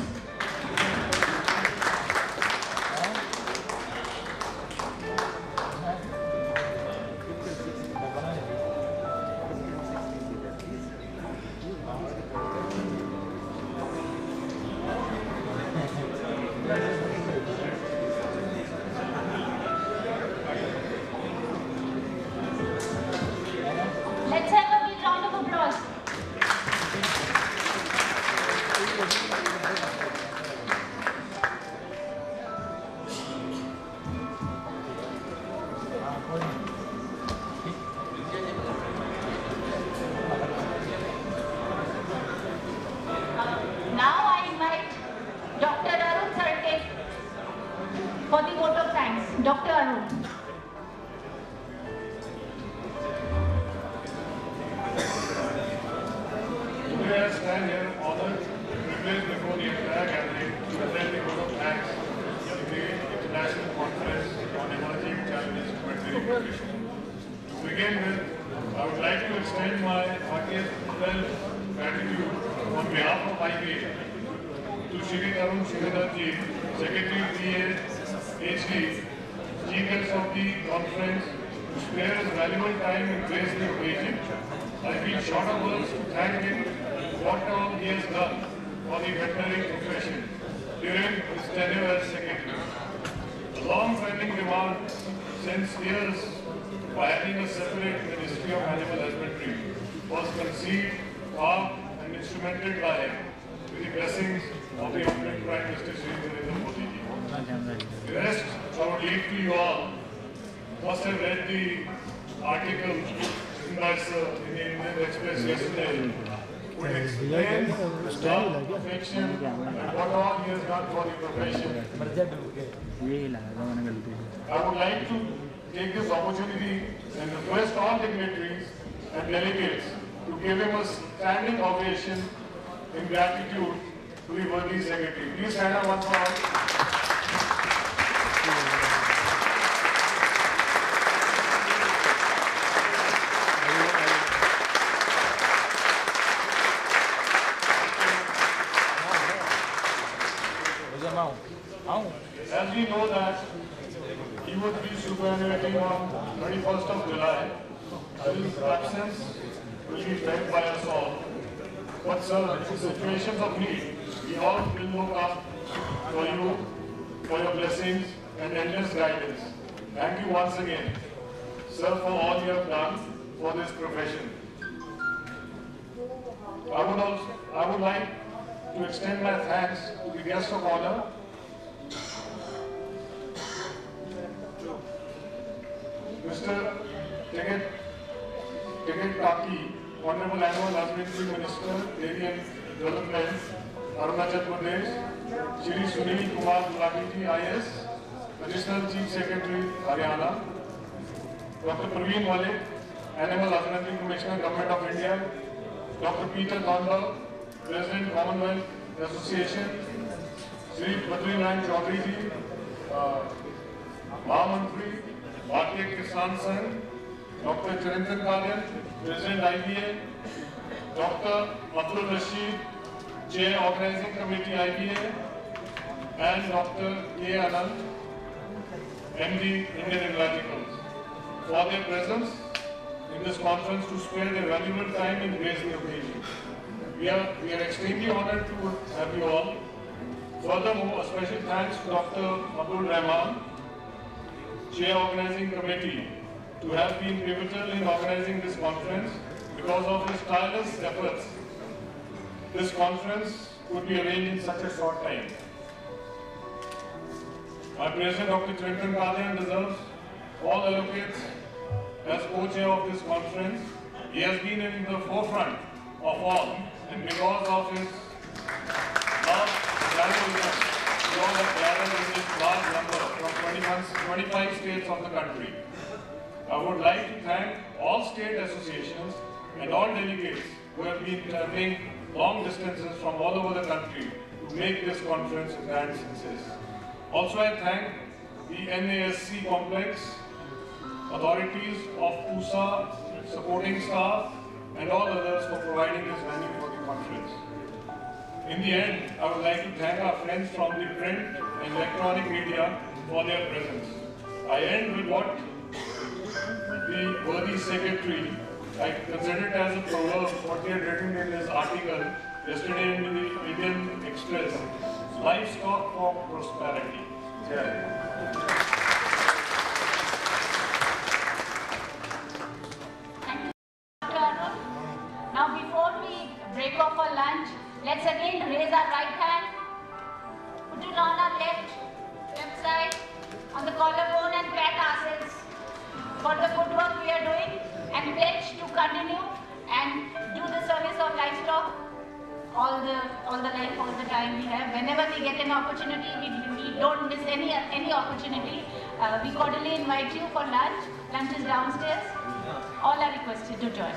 Let's have a big round of applause. Now I invite Doctor Arun Sarke for the vote of thanks. Doctor Arun. Today I stand here honored to privileged before the entire gathering to present the vote of thanks to the International Conference on Emerging Challenges to Veterinary Profession. To begin with, I would like to extend my heartiest felt gratitude on behalf of I V A to Shri Tarun Sridharji, Secretary P A H D, Chief Guest of the conference, to spare his valuable time and grace the occasion. I feel short of words to thank him for what all he has done for the veterinary profession during his tenure as secretary. A long-standing demand since years for having a separate Ministry of Animal Husbandry was conceived, carved and instrumented by him with the blessings of the Honorable Prime Minister Shri Narendra Modi ji. The rest I would leave to you all. Must have read the article written by Sir in the Indian Express yesterday, which explains the love, affection, and what all he has done for the profession. I would like to take this opportunity and request all dignitaries and delegates to give him a standing ovation in gratitude to the worthy secretary. Please stand up once for all. As we know that he would be superannuating on twenty-first of July, his absence will be felt by us all. But sir, in situations of need, we all will look up for you, for your blessings and endless guidance. Thank you once again, sir, for all you have done for this profession. I would also, I would like to extend my thanks to the guest of honor, Mister Ticket Ticket Taki, Honorable Animal Husbandry Minister, Dairy and Development, Arunachal Pradesh, Shri Sunil Kumar Gulati ji, I A S, Additional Chief Secretary, Haryana, Doctor Praveen Malik, Animal Husbandry Commissioner, Government of India, Doctor Peter Thornburg, President, Commonwealth Association, Shri Badrinath Chaudhary ji, uh, Mahamantri, Bharatiya Kisan Sangh, Doctor Chirandan Kagan, President I V A, Doctor Matlub Rashid, Chair Organizing Committee I B A, and Doctor K. Anand, M D Indian Immunologicals, for their presence in this conference to spare their valuable time and grace the occasion. We are, we are extremely honored to have you all. Furthermore, a special thanks to Doctor Abdul Rahman, Chair Organizing Committee, to have been pivotal in organizing this conference. Because of his tireless efforts, this conference could be arranged in such a short time. Our President Doctor Chintan Kadian deserves all accolades as co-chair of this conference. He has been in the forefront of all, and because of his love journalism, we all have gathered in this large number from twenty-five states of the country. I would like to thank all state associations and all delegates who have been traveling long distances from all over the country to make this conference a grand success. Also, I thank the N A S C complex, authorities of P U S A, supporting staff, and all others for providing this venue for the conference. In the end, I would like to thank our friends from the print and electronic media for their presence. I end with what the worthy secretary, I consider it as a proverb, what he had written in his article yesterday in the Indian Express, livestock for prosperity. Yeah. Thank you, Doctor Arun. Now before we break off for lunch, let's again raise our right hand, put it on our left, left side, on the collarbone, and pat ourselves for the good work we are doing, and pledge to continue and do the service of livestock all the all the life, all the time we have. Whenever we get an opportunity, we, we don't miss any any opportunity. Uh, we cordially invite you for lunch. Lunch is downstairs. All are requested to join.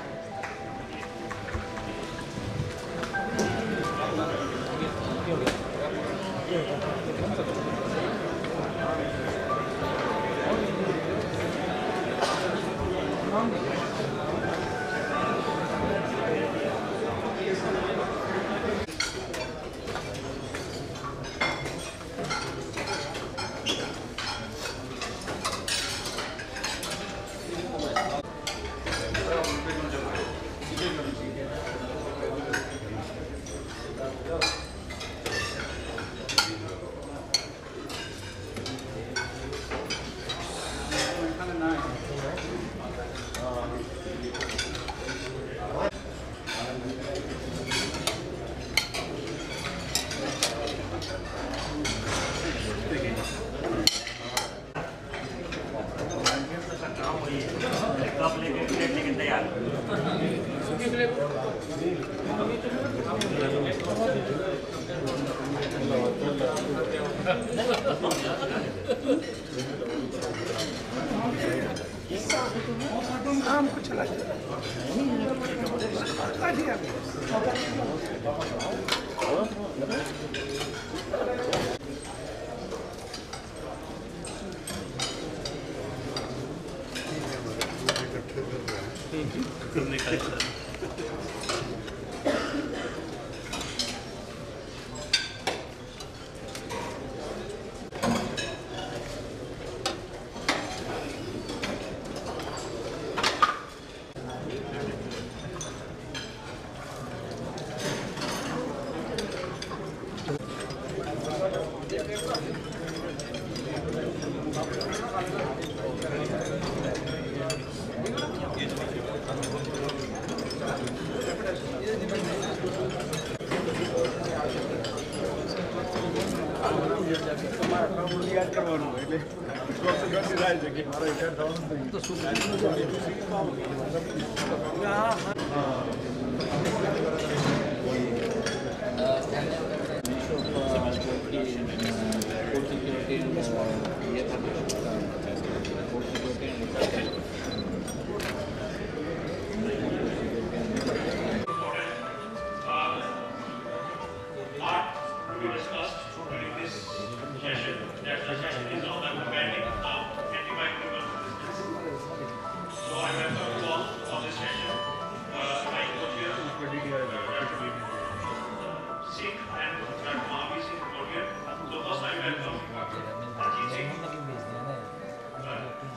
Seeing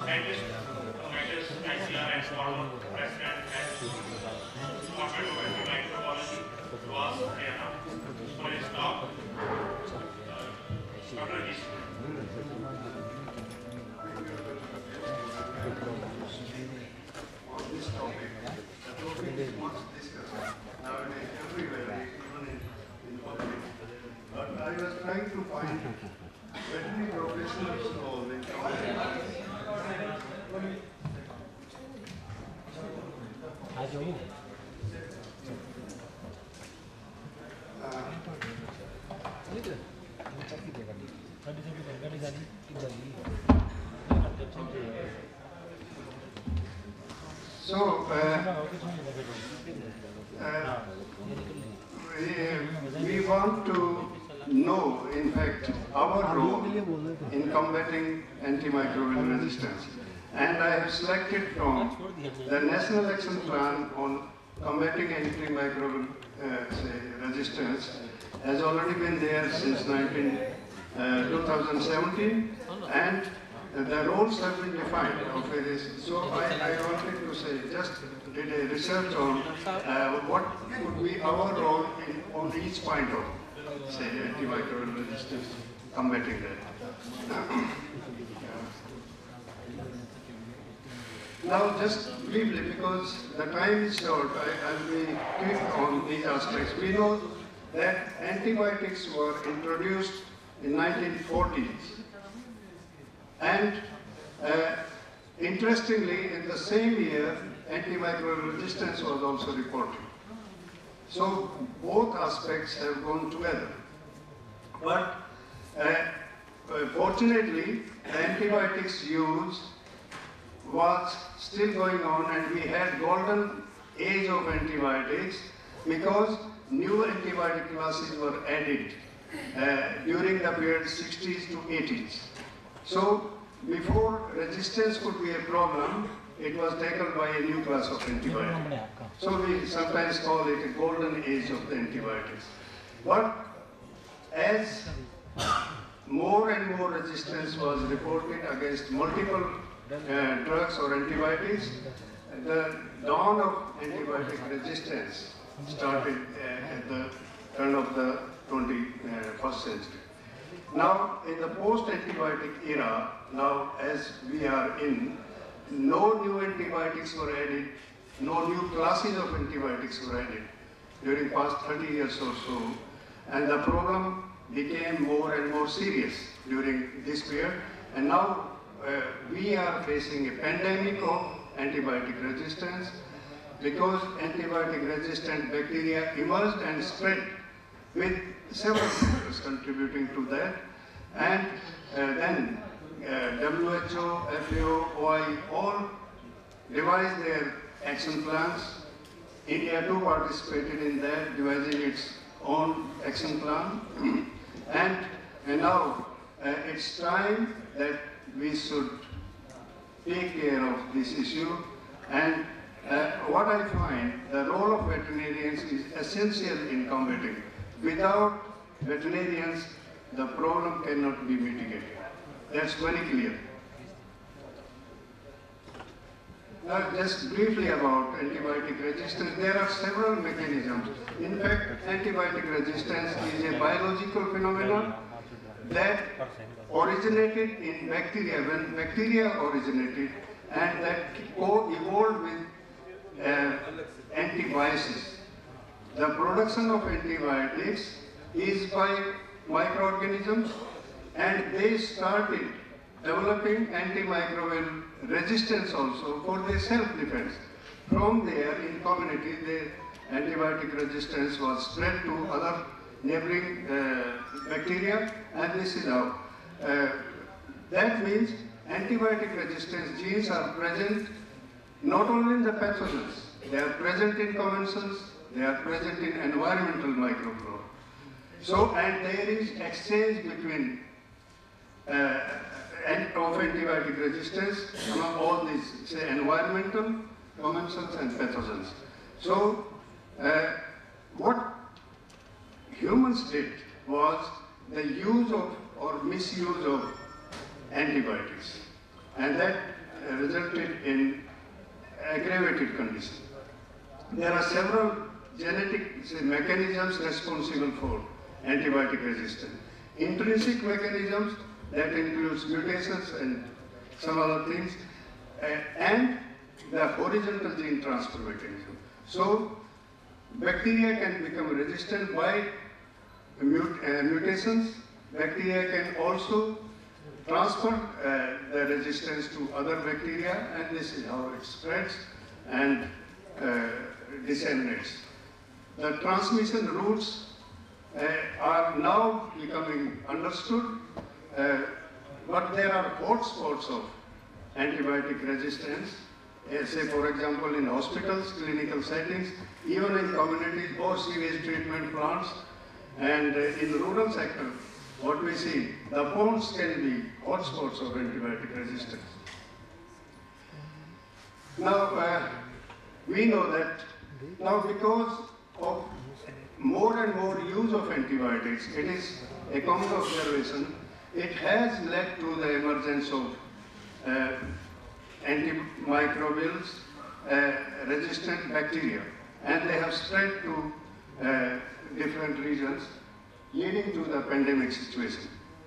scientists, measures I C R S, former president and Department of Antimicrobiology to ask Haryana for his talk. Doctor Hish. On this topic, the topic is much discussed nowadays everywhere, even in, in public. But I was trying to find veterinary professionals' role in So, uh, uh, we, we want to know, in fact, our role in combating antimicrobial resistance. And I have selected from the National Action Plan on combating antimicrobial uh, say, resistance has already been there since nineteen, uh, two thousand seventeen, and the roles have been defined of various. So I, I wanted to say, just did a research on uh, what would be our role in, on each point of, say, antimicrobial resistance, combating that. Now, just briefly, because the time is short, I will be quick on these aspects. We know that antibiotics were introduced in nineteen forties. And uh, interestingly, in the same year, antimicrobial resistance was also reported. So both aspects have gone together. But uh, uh, fortunately, the antibiotics use was still going on, and we had golden age of antibiotics because new antibiotic classes were added uh, during the period sixties to eighties. So before resistance could be a problem, it was tackled by a new class of antibiotics. So we sometimes call it a golden age of the antibiotics. But as more and more resistance was reported against multiple uh, drugs or antibiotics, the dawn of antibiotic resistance started uh, at the turn of the twenty-first century. Now, in the post-antibiotic era, now as we are in, no new antibiotics were added, no new classes of antibiotics were added during past thirty years or so, and the problem became more and more serious during this period. And now uh, we are facing a pandemic of antibiotic resistance because antibiotic resistant bacteria emerged and spread with several factors contributing to that. And uh, then uh, W H O, F A O, O I all devised their action plans. India too participated in that, devising its own action plan. and, and now uh, it's time that we should take care of this issue. And uh, what I find, the role of veterinarians is essential in combating. Without veterinarians, the problem cannot be mitigated. That's very clear. Now, just briefly about antibiotic resistance, there are several mechanisms. In fact, antibiotic resistance is a biological phenomenon that originated in bacteria, when bacteria originated, and that co-evolved with uh, antibiosis. The production of antibiotics is by microorganisms, and they started developing antimicrobial resistance also for their self-defense. From there, in community, the antibiotic resistance was spread to other neighboring uh, bacteria, and this is how. Uh, that means antibiotic resistance genes are present not only in the pathogens, they are present in commensals, they are present in environmental microflora. So, and there is exchange between uh, and of antibiotic resistance among all these, say, environmental, commensals, and pathogens. So, uh, what humans did was the use of or misuse of antibiotics, and that resulted in aggravated condition. There are several genetic say, mechanisms responsible for antibiotic resistance. Intrinsic mechanisms, that includes mutations and some other things, uh, and the horizontal gene transfer mechanism. So, bacteria can become resistant by mut uh, mutations. Bacteria can also transfer uh, the resistance to other bacteria, and this is how it spreads and uh, disseminates. The transmission routes uh, are now becoming understood, uh, but there are hotspots of antibiotic resistance, uh, say for example in hospitals, clinical settings, even in communities or sewage treatment plants, and uh, in the rural sector, what we see, the ponds can be hotspots of antibiotic resistance. Now, uh, we know that now because of more and more use of antibiotics, it is a common observation, it has led to the emergence of uh, antimicrobials, uh, resistant bacteria, and they have spread to uh, different regions, leading to the pandemic situation.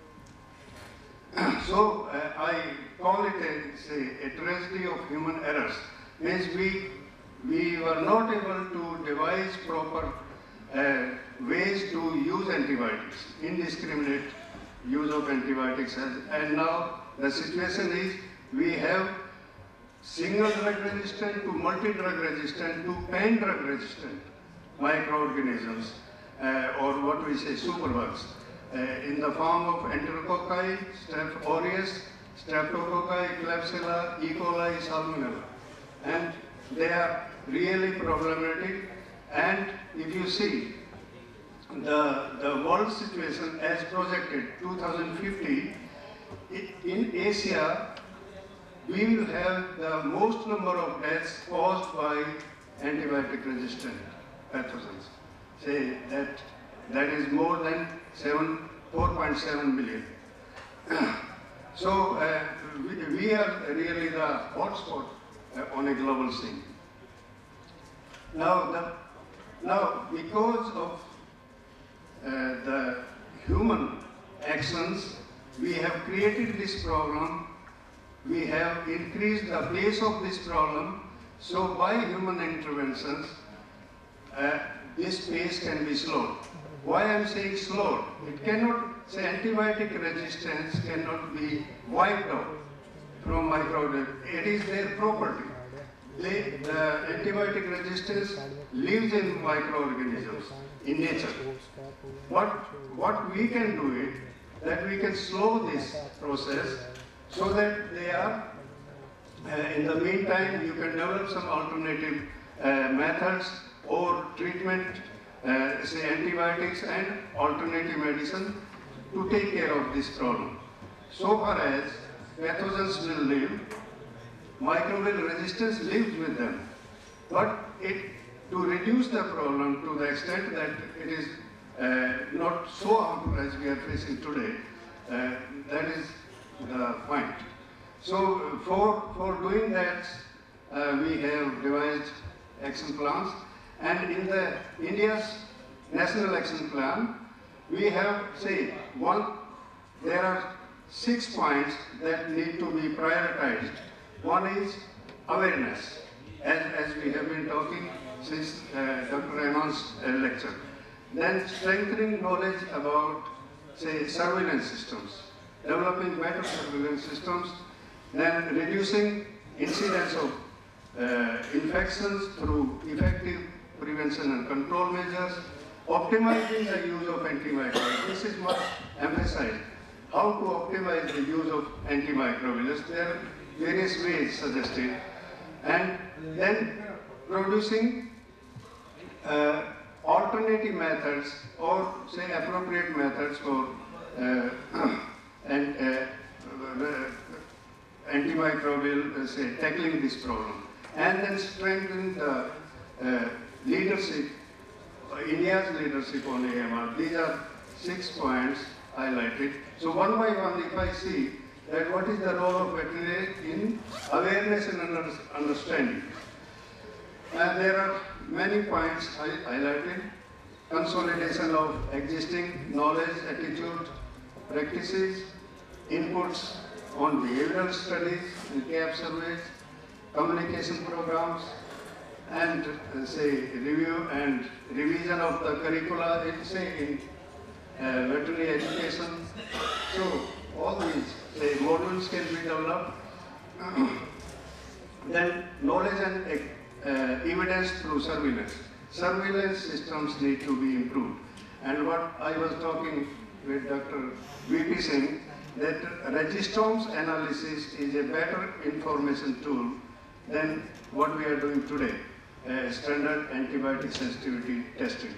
So uh, I call it a, say, a tragedy of human errors. Means we, we were not able to devise proper uh, ways to use antibiotics, indiscriminate use of antibiotics. And now the situation is we have single drug resistant to multi-drug resistant to pan-drug resistant microorganisms, uh, or what we say superbugs, uh, in the form of enterococci, Staph aureus, streptococci, Klebsiella, E. coli, Salmonella. And they are really problematic. And if you see the, the world situation as projected two thousand fifty, in Asia, we will have the most number of deaths caused by antibiotic resistant pathogens. Say that that is more than four point seven million. So uh, we, we are really the hotspot uh, on a global scene. Now, the, now because of uh, the human actions, we have created this problem. We have increased the pace of this problem. So by human interventions, uh, this pace can be slowed. Why I am saying slowed? It cannot, say antibiotic resistance cannot be wiped out from microorganisms. It is their property. They, the antibiotic resistance lives in microorganisms, in nature. What, what we can do is that we can slow this process so that they are, uh, in the meantime, you can develop some alternative uh, methods or treatment, uh, say antibiotics and alternative medicine to take care of this problem. So far as pathogens will live, microbial resistance lives with them. But it, to reduce the problem to the extent that it is uh, not so harmful as we are facing today, uh, that is the point. So for, for doing that, uh, we have devised action plans. And in the India's National Action Plan, we have, say, one, there are six points that need to be prioritized. One is awareness, as, as we have been talking since uh, Doctor Rahman's uh, lecture. Then strengthening knowledge about, say, surveillance systems, developing better surveillance systems, then reducing incidence of uh, infections through effective prevention and control measures, optimizing the use of antimicrobials. This is much emphasized. How to optimize the use of antimicrobials. There are various ways suggested. And then producing uh, alternative methods or say appropriate methods for uh, and uh, antimicrobial, uh, say, tackling this problem. And then strengthen the uh, leadership, uh, India's leadership on A M R. These are six points highlighted. So one by one, if I see that what is the role of veterinary in awareness and under understanding. And there are many points I highlighted. Consolidation of existing knowledge, attitude, practices, inputs on behavioral studies and gap surveys, communication programs, and uh, say review and revision of the curricula, in, say in uh, veterinary education. So all these say modules can be developed. Then knowledge and uh, evidence through surveillance. Surveillance systems need to be improved. And what I was talking with Doctor V P Singh, that registrome analysis is a better information tool than what we are doing today, uh, standard antibiotic sensitivity testing.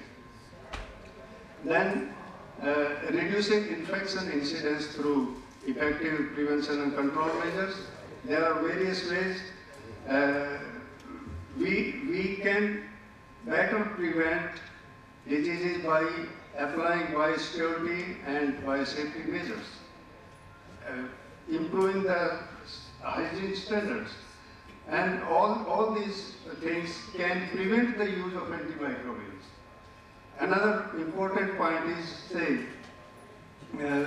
Then uh, reducing infection incidence through effective prevention and control measures. There are various ways. Uh, we, we can better prevent diseases by applying biosecurity and biosafety measures, uh, improving the hygiene standards, and all, all these things can prevent the use of antimicrobials. Another important point is, say, uh,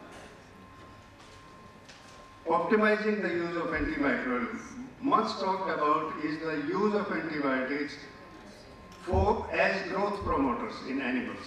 optimizing the use of antimicrobials. Much talked about is the use of antibiotics for as growth promoters in animals.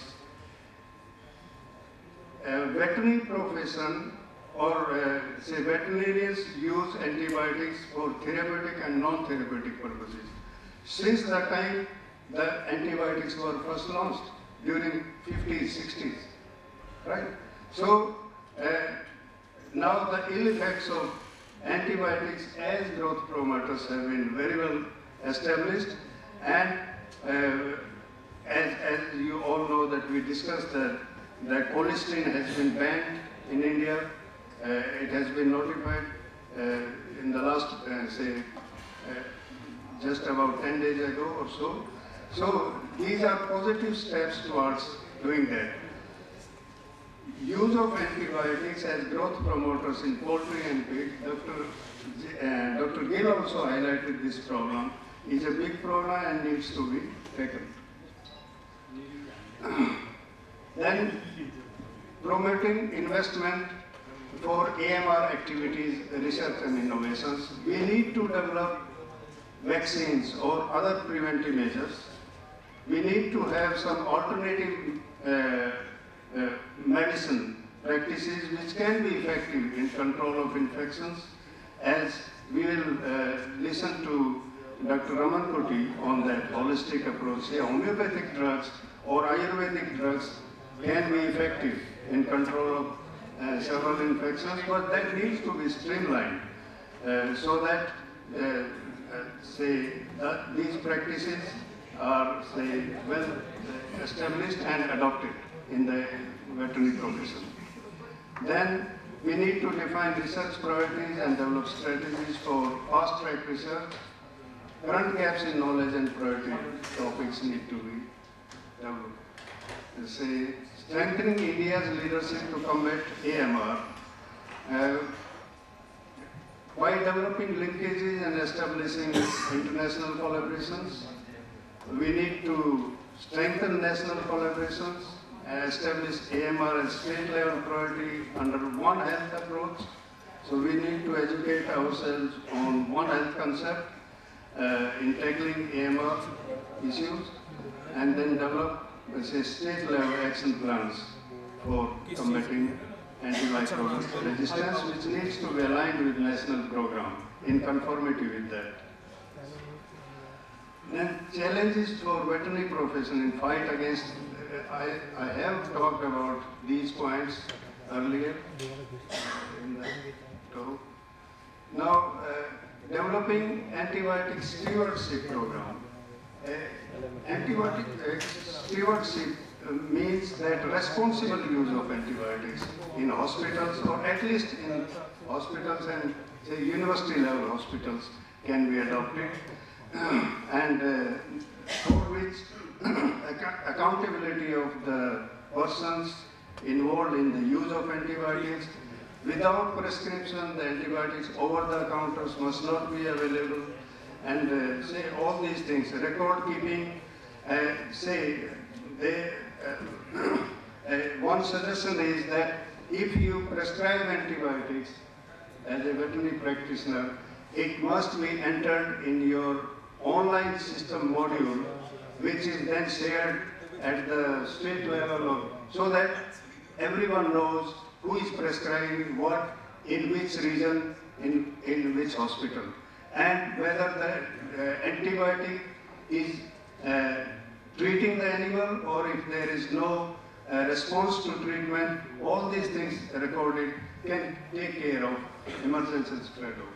A veterinary profession or uh, say veterinarians use antibiotics for therapeutic and non-therapeutic purposes. Since the time the antibiotics were first launched during fifties, sixties, right? So uh, now the ill effects of antibiotics as growth promoters have been very well established, and uh, as, as you all know that we discussed that that cholesterol has been banned in India. Uh, it has been notified uh, in the last, uh, say, uh, just about ten days ago or so. So these are positive steps towards doing that. Use of antibiotics as growth promoters in poultry and pig, Doctor Uh, Doctor Gill also highlighted this problem, is a big problem and needs to be taken. Then promoting investment for A M R activities, research and innovations. We need to develop vaccines or other preventive measures. We need to have some alternative uh, uh, medicine practices which can be effective in control of infections, as we will uh, listen to Doctor Raman Koti on that holistic approach. Say homeopathic drugs or Ayurvedic drugs can be effective in control of uh, several infections, but that needs to be streamlined uh, so that, uh, uh, say, that these practices are, say, well established and adopted in the veterinary profession. Then we need to define research priorities and develop strategies for fast-track research. Current gaps in knowledge and priority topics need to be developed. Say, strengthening India's leadership to combat A M R. Uh, by developing linkages and establishing international collaborations, we need to strengthen national collaborations and establish A M R as state level priority under One Health approach. So we need to educate ourselves on One Health concept uh, in tackling A M R issues, and then develop, let's say, state level action plans for combating antimicrobial resistance, which needs to be aligned with national program in conformity with that. Then challenges for veterinary profession in fight against, uh, I, I have talked about these points earlier in the talk. Now, uh, developing antibiotic stewardship program. Uh, antibiotic uh, stewardship uh, means that responsible use of antibiotics in hospitals, or at least in hospitals and say university level hospitals, can be adopted, and uh, for which accountability of the persons involved in the use of antibiotics without prescription, the antibiotics over the counters must not be available, and uh, say all these things, record keeping, uh, say, they, uh, uh, one suggestion is that if you prescribe antibiotics as a veterinary practitioner, it must be entered in your online system module, which is then shared at the state level, of, so that everyone knows who is prescribing what, in which region, in, in which hospital, and whether the uh, antibiotic is uh, treating the animal, or if there is no uh, response to treatment. All these things recorded can take care of emergency spread out.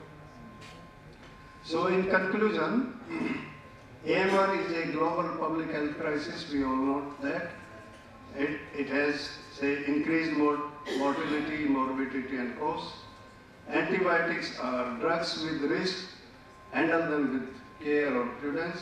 So in conclusion, A M R is a global public health crisis. We all know that. It, it has, say, increased mor mortality, morbidity, and cost. Antibiotics are drugs with risk. Handle them with care or prudence.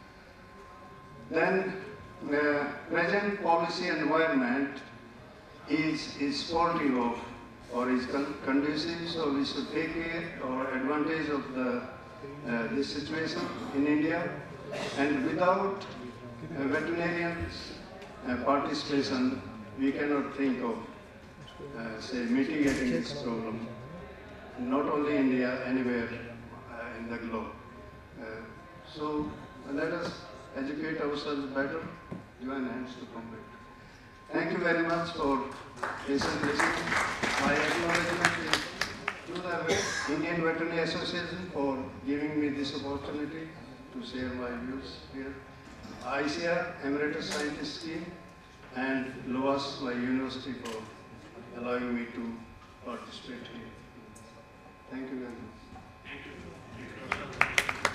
Then, the present policy environment is, is faulty of or is con conducive, so we should take care or advantage of the, uh, this situation in India. And without uh, veterinarians' uh, participation, we cannot think of, uh, say, mitigating this problem. Not only India, anywhere uh, in the globe. Uh, so let us educate ourselves better, join hands to combat. Thank you very much for patient listening. My acknowledgement is to the Indian Veterinary Association for giving me this opportunity to share my views here. I C R, Emeritus Scientist Scheme, and LOAS, my university, for allowing me to participate here. Thank you very much. Thank you. Thank you,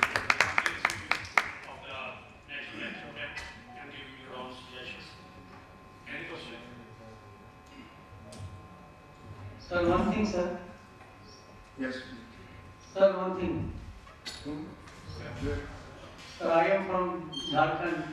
of the national experiment and giving your own suggestions. Any question? Sir, one thing, sir. Yes. Sir, one thing. Hmm? Sir. Sir, I am from Jharkhand.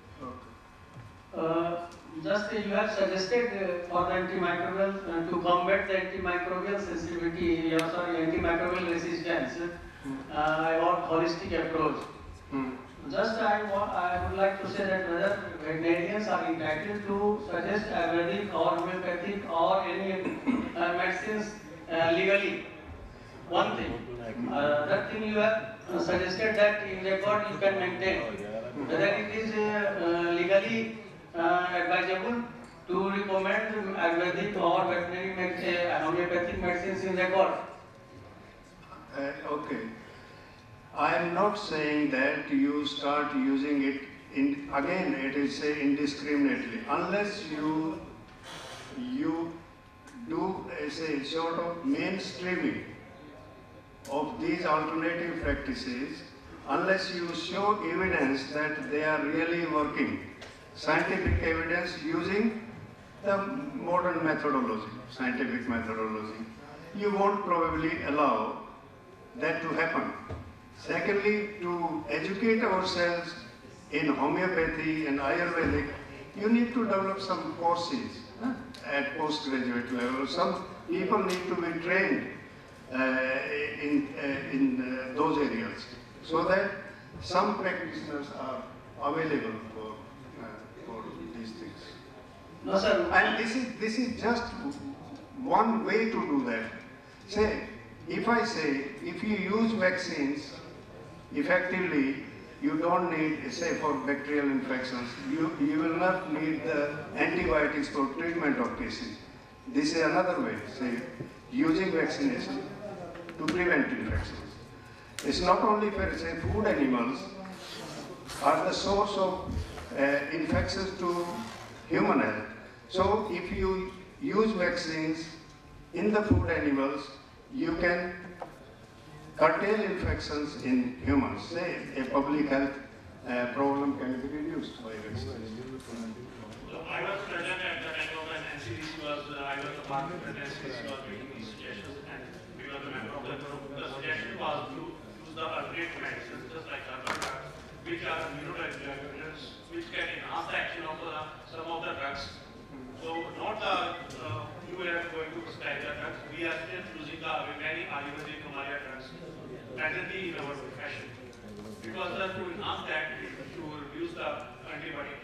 Uh, just uh, you have suggested uh, for the antimicrobial, uh, to combat the antimicrobial sensitivity, uh, sorry, antimicrobial resistance, uh, I want holistic approach. Hmm. Just I, want, I would like to say that whether veterinarians are entitled to suggest Ayurvedic or homeopathic or any uh, medicines uh, legally. One thing. Uh, that thing you have uh, suggested that in record you can maintain. Whether it is uh, uh, legally uh, advisable to recommend Ayurvedic or veterinary med uh, homeopathic medicines in record. Uh, okay. I am not saying that you start using it in, again it is say indiscriminately, unless you you do a say sort of mainstreaming of these alternative practices, unless you show evidence that they are really working, scientific evidence using the modern methodology, scientific methodology, you won't probably allow that to happen. Secondly, to educate ourselves in homeopathy and Ayurvedic, you need to develop some courses huh, at postgraduate level. Some people need to be trained uh, in, uh, in uh, those areas, so that some practitioners are available for, uh, for these things. No, sir. And this is, this is just one way to do that. Say, if I say, if you use vaccines effectively, you don't need, say for bacterial infections, you, you will not need the antibiotics for treatment of cases. This is another way, say, using vaccination to prevent infections. It's not only for, say, food animals are the source of uh, infections to human health. So if you use vaccines in the food animals, you can curtail infections in humans. Say a public health uh, problem can be reduced by vaccination. So I was present at the time of when N C D C was, uh, I was the partner and N C D C was making these suggestions, and we were the member of the group. The suggestion was to use the alternate medicines, just like herbal drugs, which are immunoregulants, which can enhance the action of the, some of the drugs. So not the, uh, you are going to prescribe the drugs, we are tragedy in our profession. It was uh, to enhance that, to reduce the antibiotic